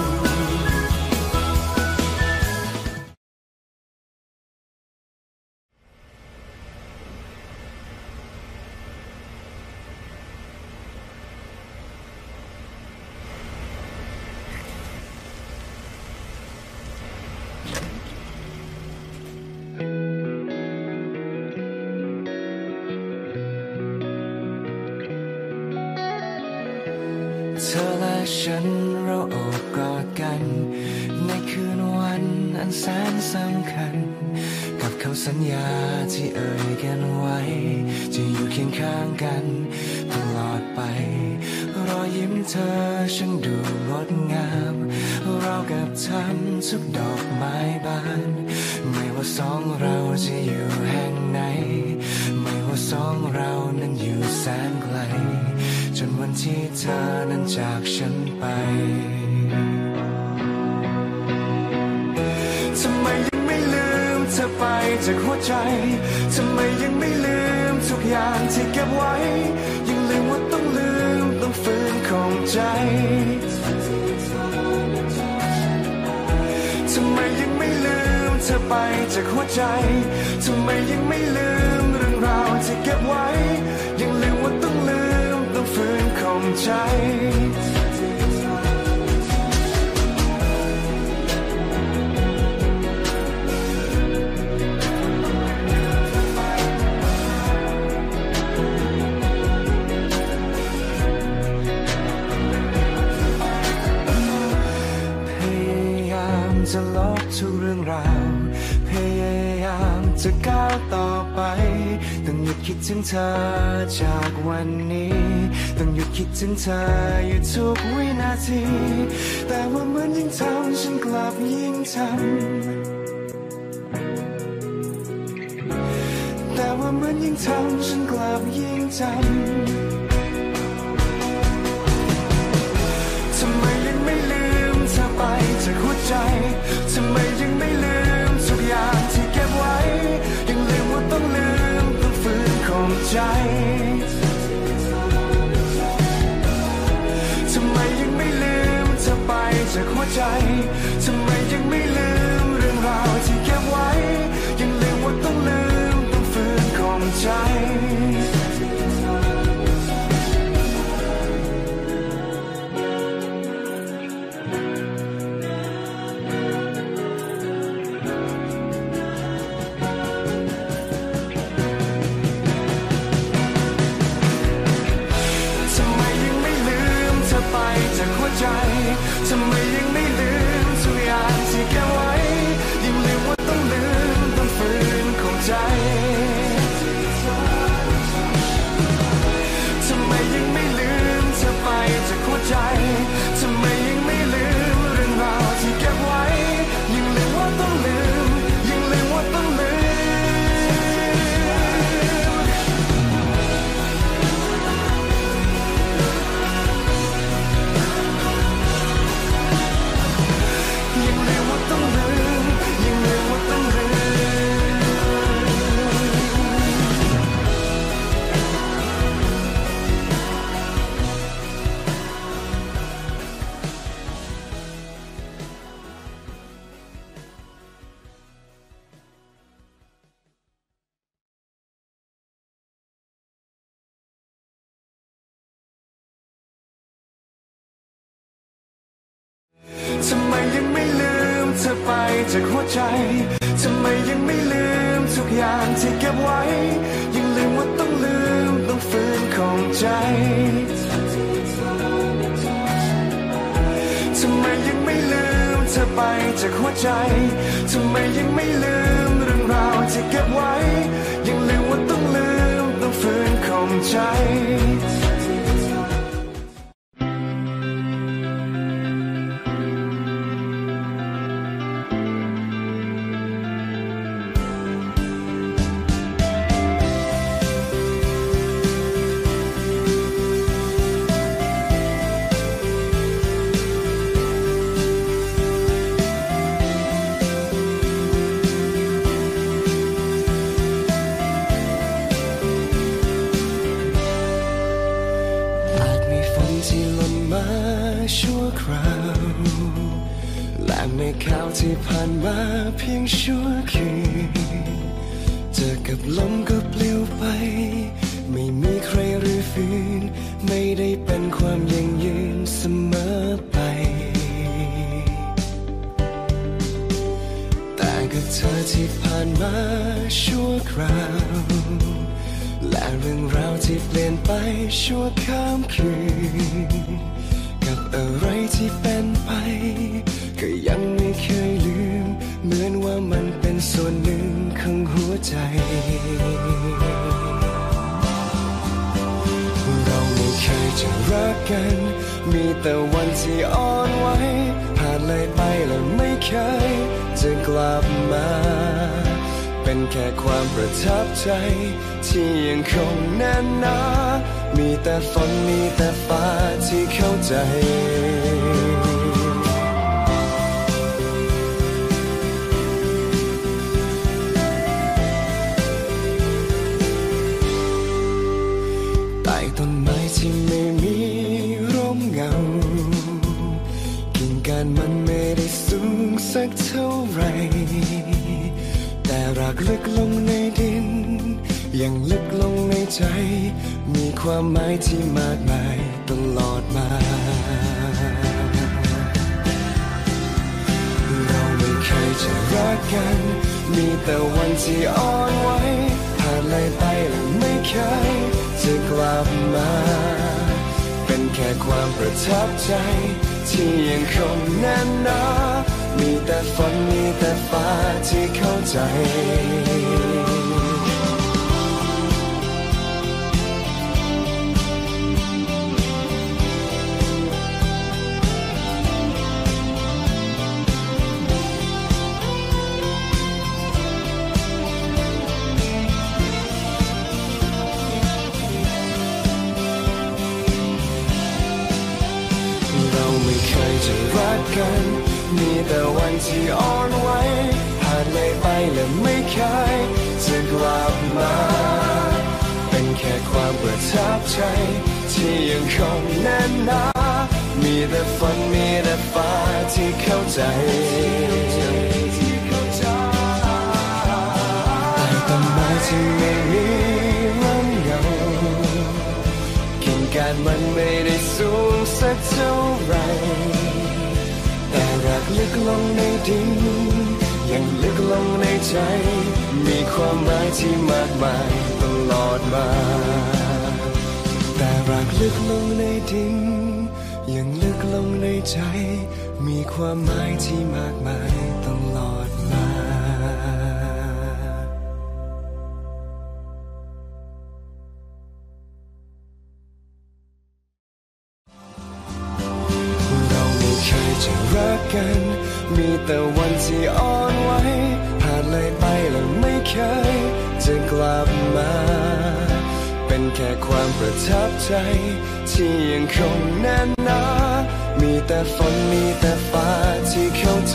เธอและฉันเราโอบกอดกันในคืนวันอันแสนสำคัญกับคำสัญญาที่เอ่ยกันไว้จะอยู่เคียงข้างกันตลอดไปรอยยิ้มเธอช่างดูงดงามเรากับทำทุกดอกไม้บานไม่ว่าสองเราจะอยู่แห่งไหนไม่ว่าสองเรานั้นอยู่แสนไกลจนวันที่เธอนั้นจากฉันไปทำไมยังไม่ลืมเธอไปจากหัวใจทำไมยังไม่ลืมทุกอย่างที่เก็บไว้ยังลืมว่าต้องลืมต้องฝืนข่มใจทำไมยังไม่ลืมเธอไปจากหัวใจทำไมยังไม่ลืมเรื่องราวที่เก็บไว้ยังลืมว่าต้องลืมต้องฝืนข่มใจ เจะลบทุกเรื่องราวพยายามจะก้าวต่อไปต้องหยุดคิดถึงเธอจากวันนี้ต้องหยุดคิดถึงเธออยู่ทุกวินาทีแต่ว่าเหมือนยิ่งทำฉันกลับยิ่งทำแต่ว่าเหมือนยิ่งทำฉันกลับยิ่งจำทำไมยังไม่ลืมเธอไปจากหัวใจทำไมยังไม่ลืมทุกอย่างที่เก็บไว้ยังลืมว่าต้องลืมต้องฝืนข่มใจทำไมยังไม่ลืมเธอไปจากหัวใจทำไมยังไม่ลืมเรื่องราวที่เก็บไว้ยังลืมว่าต้องลืมต้องฝืนข่มใจทำไมยังไม่ลืมทุกอย่างที่เก็บไว้ยังลืมว่าต้องลืมต้องฝืนข่มใจทำไมยังไม่ลืมเธอไปจากหัวใจทำไมยังไม่ลืมเรื่องราวที่เก็บไว้ยังลืมว่าต้องลืมยังลืมว่าต้องลืมทำไมยังไม่ลืมเธอไปจากหัวใจทำไมยังไม่ลืมทุกอย่างที่เก็บไว้ยังลืมว่าต้องลืมต้องฝืนข่มใจทำไมยังไม่ลืมเธอไปจากหัวใจทำไมยังไม่ลืมเรื่องราวที่เก็บไว้ยังลืมว่าต้องลืมต้องฝืนข่มใจชั่วคราวและในข่าวที่ผ่านมาเพียงชั่วคืนเจอกับลมก็ปลิวไปไม่มีใครรื้อฟื้นไม่ได้เป็นความยั่งยืนเสมอไปแต่กับเธอที่ผ่านมาชั่วคราวและเรื่องราวที่เปลี่ยนไปชั่วข้ามคืนกับอะไรที่เป็นไปก็ยังไม่เคยลืมเหมือนว่ามันเป็นส่วนหนึ่งของหัวใจเราไม่เคยจะรักกันมีแต่วันที่อ่อนไหวผ่านเลยไปแล้วไม่เคยจะกลับมาเป็นแค่ความประทับใจที่ยังคงแน่นหนามีแต่ฝนมีแต่ฟ้าที่เข้าใจใต้ต้นไม้ที่ไม่มีร่มเงากิ่งก้านมันไม่ได้สูงสักเท่าไหร่แต่รากลึกลงในดินยังลึกลงในใจมีความหมายที่มากมายตลอดมาเราไม่เคยจะรักกันมีแต่วันที่อ่อนไหวผ่านเลยไปแล้วไม่เคยจะกลับมาเป็นแค่ความประทับใจที่ยังคงแน่นหนามีแต่ฝนมีแต่ฟ้าที่เข้าใจมีแต่วันที่อ่อนไหวผ่านเลยไปและไม่เคยจะกลับมาเป็นแค่ความประทับใจที่ยังคงแน่นหนามีแต่ฝนมีแต่ฟ้าที่เข้าใจแต่ต้นไม้ที่ไม่มีร่มเงากิ่งก้านมันไม่ได้สูงสักเท่าไรแต่รักลึกลงในดินยังลึกลงในใจมีความหมายที่มากมายตลอดมาแต่รักลึกลงในดินยังลึกลงในใจมีความหมายที่มากมายตลอดมาจะรักกันมีแต่วันที่อ่อนไหวผ่านเลยไปแล้วไม่เคยจะกลับมาเป็นแค่ความประทับใจที่ยังคงแน่นหนามีแต่ฝนมีแต่ฟ้าที่เข้าใจ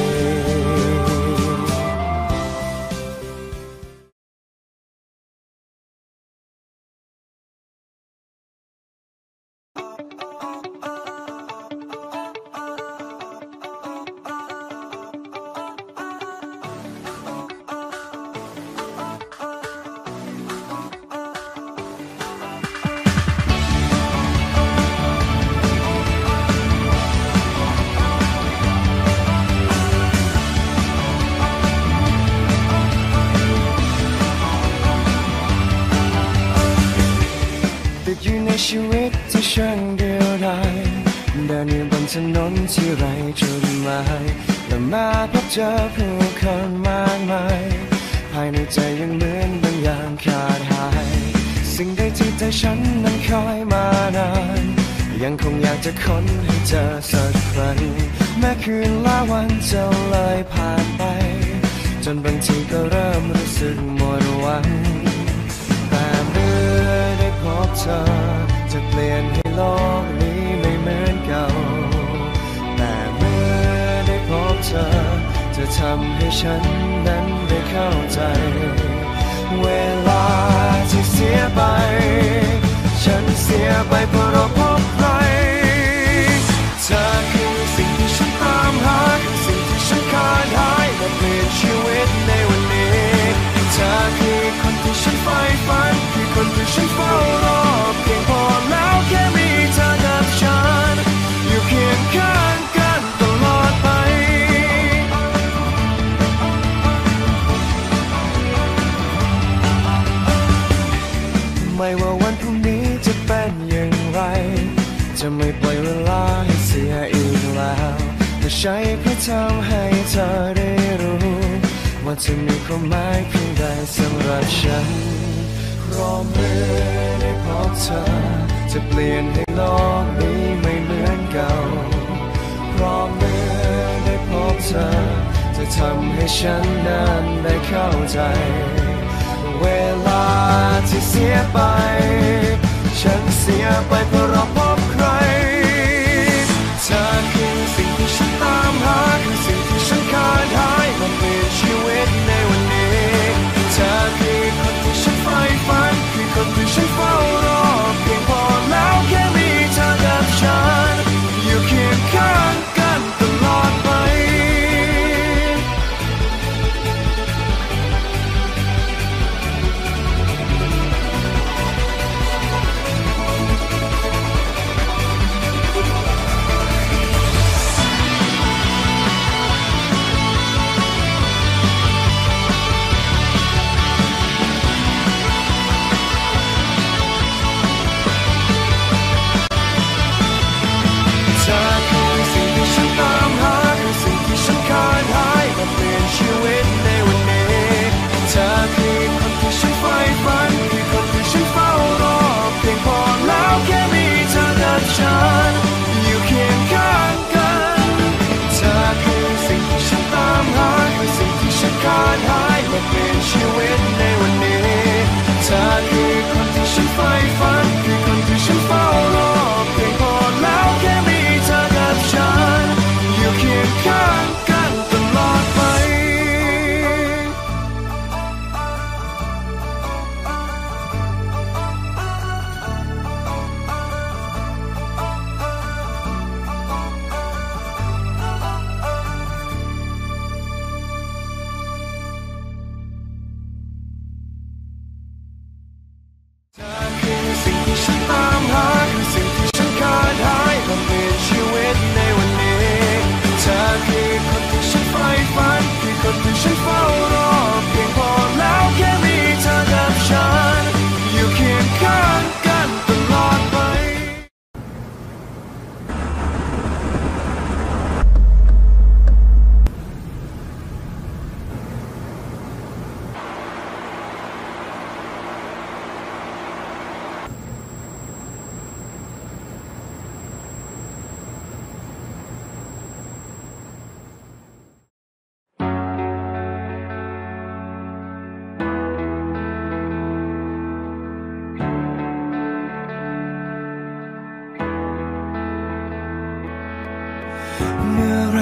ชีวิตที่ช่างเดียวดายเดินอยู่บนถนนที่ไร้จุดหมายและมาพบเจอผู้คนมากมายภายในใจยังเหมือนบางอย่างขาดหายสิ่งใดที่ใจฉันนั้นคอยมานานยังคงอยากจะค้นให้เจอสักครั้งแม้คืนและวันจะเลยผ่านไปจนบางทีก็เริ่มรู้สึกหมดหวังแต่เมื่อได้พบเธอจะเปลี่ยนให้โลกนี้ไม่เหมือนเก่าแต่เมื่อได้พบเธอจะทำให้ฉันนั้นได้เข้าใจเวลาที่เสียไปฉันเสียไปเพราะเราพบใครเธอคือสิ่งที่ฉันตามหาคือสิ่งที่ฉันขาดหายและเปลี่ยนชีวิตในวันนี้เธอคือคนที่ฉันใฝ่ฝันคือคนที่ฉันเฝ้ารอเพียงพอแล้วแค่มีเธอกับฉันอยู่เคียงข้างกันตลอดไปไม่ว่าวันพรุ่งนี้จะเป็นอย่างไรจะไม่ปล่อยเวลาให้เสียอีกแล้วแต่ใช้เพื่อทำให้เธอได้รู้ว่าจะมีความหมายเพียงใดสำหรับฉันเพราะเมื่อได้พบเธอจะเปลี่ยนให้โลกนี้ไม่เหมือนเก่าเพราะเมื่อได้พบเธอจะทำให้ฉันนั้นได้เข้าใจเวลาที่เสียไปฉันเสียไปเพราะเราพบใครเธอคือสิ่งที่ฉันตามหาคือสิ่งที่ฉันขาดหายมาเปลี่ยนชีวิตในวันนี้เธอคือคนที่ฉันใฝ่ฝันคือคนที่ฉันเฝ้ารอเพียงพอแล้วแค่มีเธอกับฉันอยู่เคียงข้างกันตลอดไป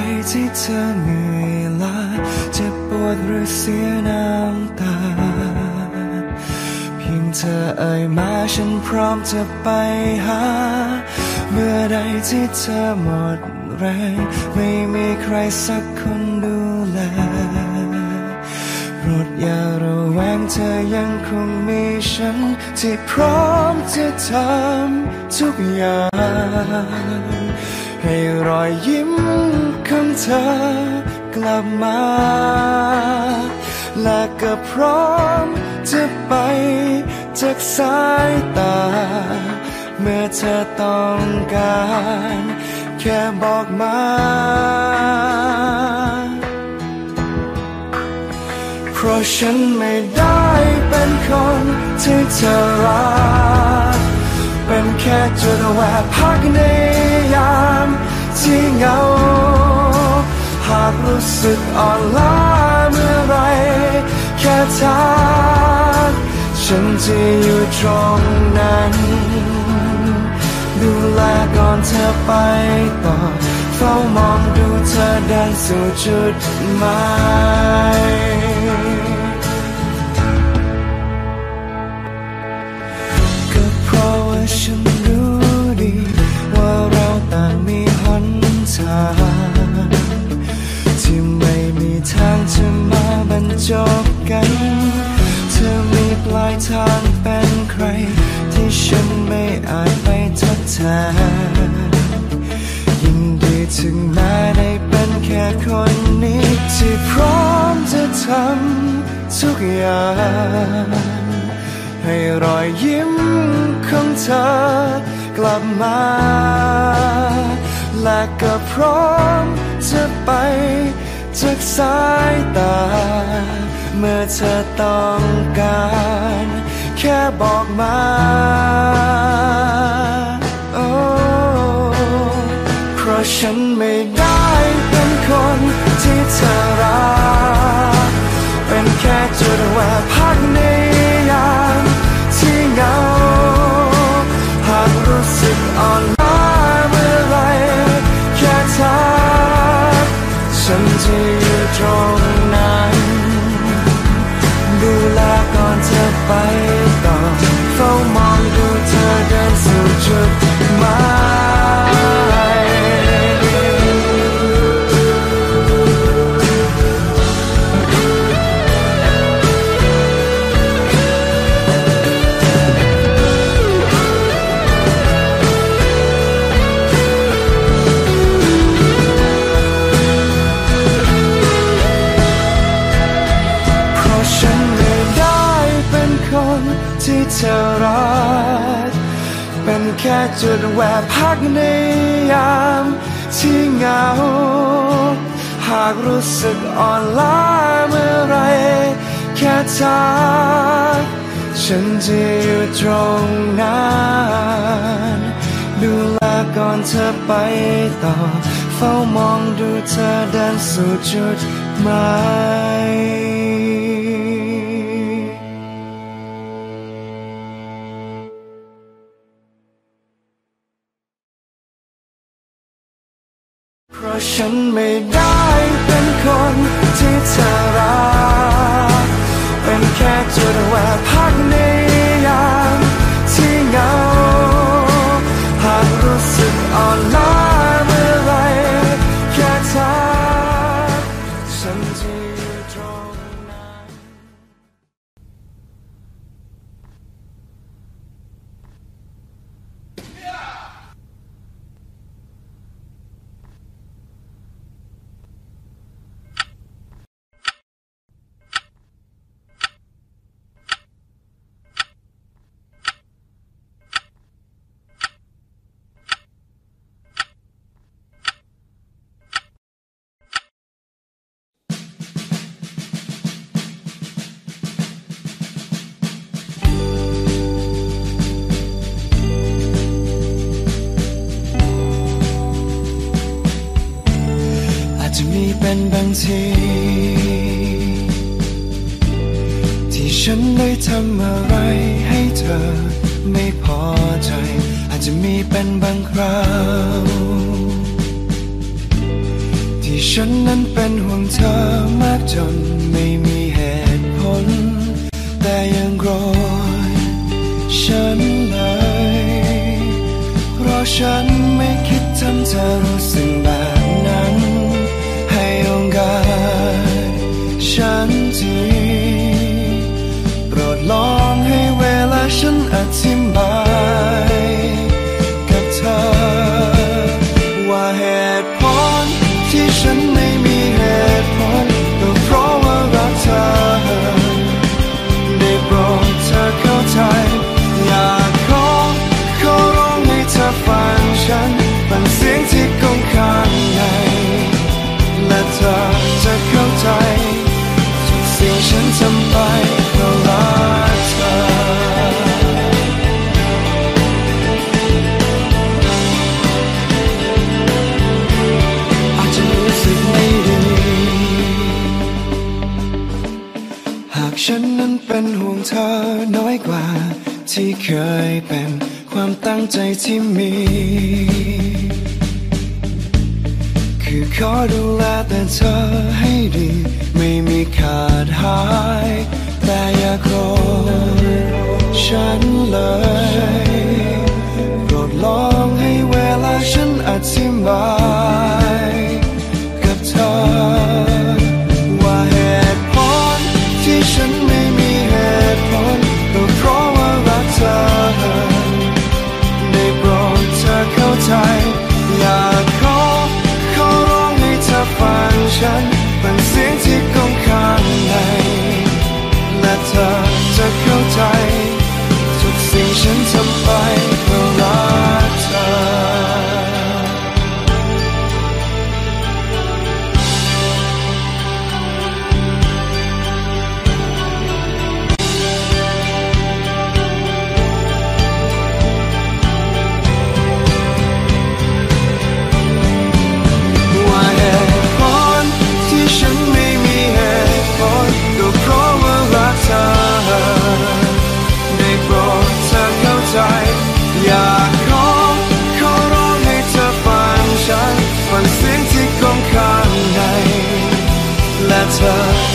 ที่เธอเหนื่อยล้าเจ็บปวดหรือเสียน้ำตาเพียงเธอเอ่ยมาฉันพร้อมจะไปหาเมื่อใดที่เธอหมดแรงไม่มีใครสักคนดูแลโปรดอย่าระแวงเธอยังคงมีฉันที่พร้อมจะทำทุกอย่างให้รอยยิ้มของเธอกลับมาและก็พร้อมจะไปจากสายตาเมื่อเธอต้องการแค่บอกมาเพราะฉันไม่ได้เป็นคนที่เธอรักเป็นแค่จุดแวะพักในยามที่เหงาหากรู้สึกอ่อนล้าเมื่อไรแค่ทักฉันจะอยู่ตรงนั้นดูแลก่อนเธอไปต่อเฝ้ามองดูเธอเดินสู่จุดหมายก็เพราะว่าฉันรู้ดีว่าเราต่างมีหนทางที่ไม่มีทางจะมาบรรจบกันเธอมีปลายทางเป็นใครที่ฉันไม่อาจไปทดแทนยินดีถึงแม้ได้เป็นแค่คนนี้ที่พร้อมจะทำทุกอย่างให้รอยยิ้มของเธอกลับมาและก็พร้อมจะไปจากสายตาเมื่อเธอต้องการแค่บอกมาโอ้เพราะฉันไม่ได้เป็นคนที่เธอรักเป็นแค่จุดแวะพักในยามที่เหงาหากรู้สึกอ่อนล้าเมื่อไรแค่ทักฉันจะอยู่ตรงนั้นดูแลก่อนเธอไปต่อเฝ้ามองดูเธอเดินสู่จุดหมายที่เธอรักเป็นแค่จุดแวะพักในยามที่เหงาหากรู้สึกอ่อนล้าเมื่อไรแค่ทักฉันจะอยู่ตรงนั้นดูแลก่อนเธอไปต่อเฝ้ามองดูเธอเดินสู่จุดหมายเพราะฉันไม่ได้เป็นคนที่เธอรักเป็นแค่จุดแวะพักในยามที่เหงาหากรู้สึกอ่อนล้าเมื่อไรแค่ทักฉันจะอยู่ตรงนั้น เป็นบางทีที่ฉันได้ทำอะไรให้เธอไม่พอใจอาจจะมีเป็นบางคราวที่ที่ฉันนั้นเป็นห่วงเธอมากจนไม่มีเหตุผลแต่ยังโกรธฉันเลยเพราะฉันไม่คิดทำเธอรู้สึกแบบนั้นให้โอกาสฉันทีโปรดลองให้เวลาฉันอธิบายกับเธอว่าเหตุผลที่ฉันไม่มีเหตุผลก็เพราะว่ารักเธอได้โปรดเธอเข้าใจอยากขอขอร้องให้เธอฟังฉันฟังเสียงที่ก้องข้างในและเธอจะเข้าใจทุกสิ่งฉันทำไปเพราะรักเธออาจจะรู้สึกไม่ดีหากฉันนั้นเป็นห่วงเธอน้อยกว่าที่เคยเป็นความตั้งใจที่มีคือขอดูแลแต่เธอให้ดีไม่มีขาดหายแต่อย่าโกรธฉันเลยโปรดลองให้เวลาฉันอธิบายกับเธอว่าเหตุผลที่ฉันไม่มีเหตุผลก็เพราะว่ารักเธอได้โปรดเธอเข้าใจอยากขอขอร้องให้เธอฟังฉันฟังเสียงที่ก้องข้างในและเธอจะเข้าใจทุกสิ่งฉันทำไปเพราะรักเธออยากขอขอร้องให้เธอฟังฉันฟังเสียงที่ก้องข้างในและเธอ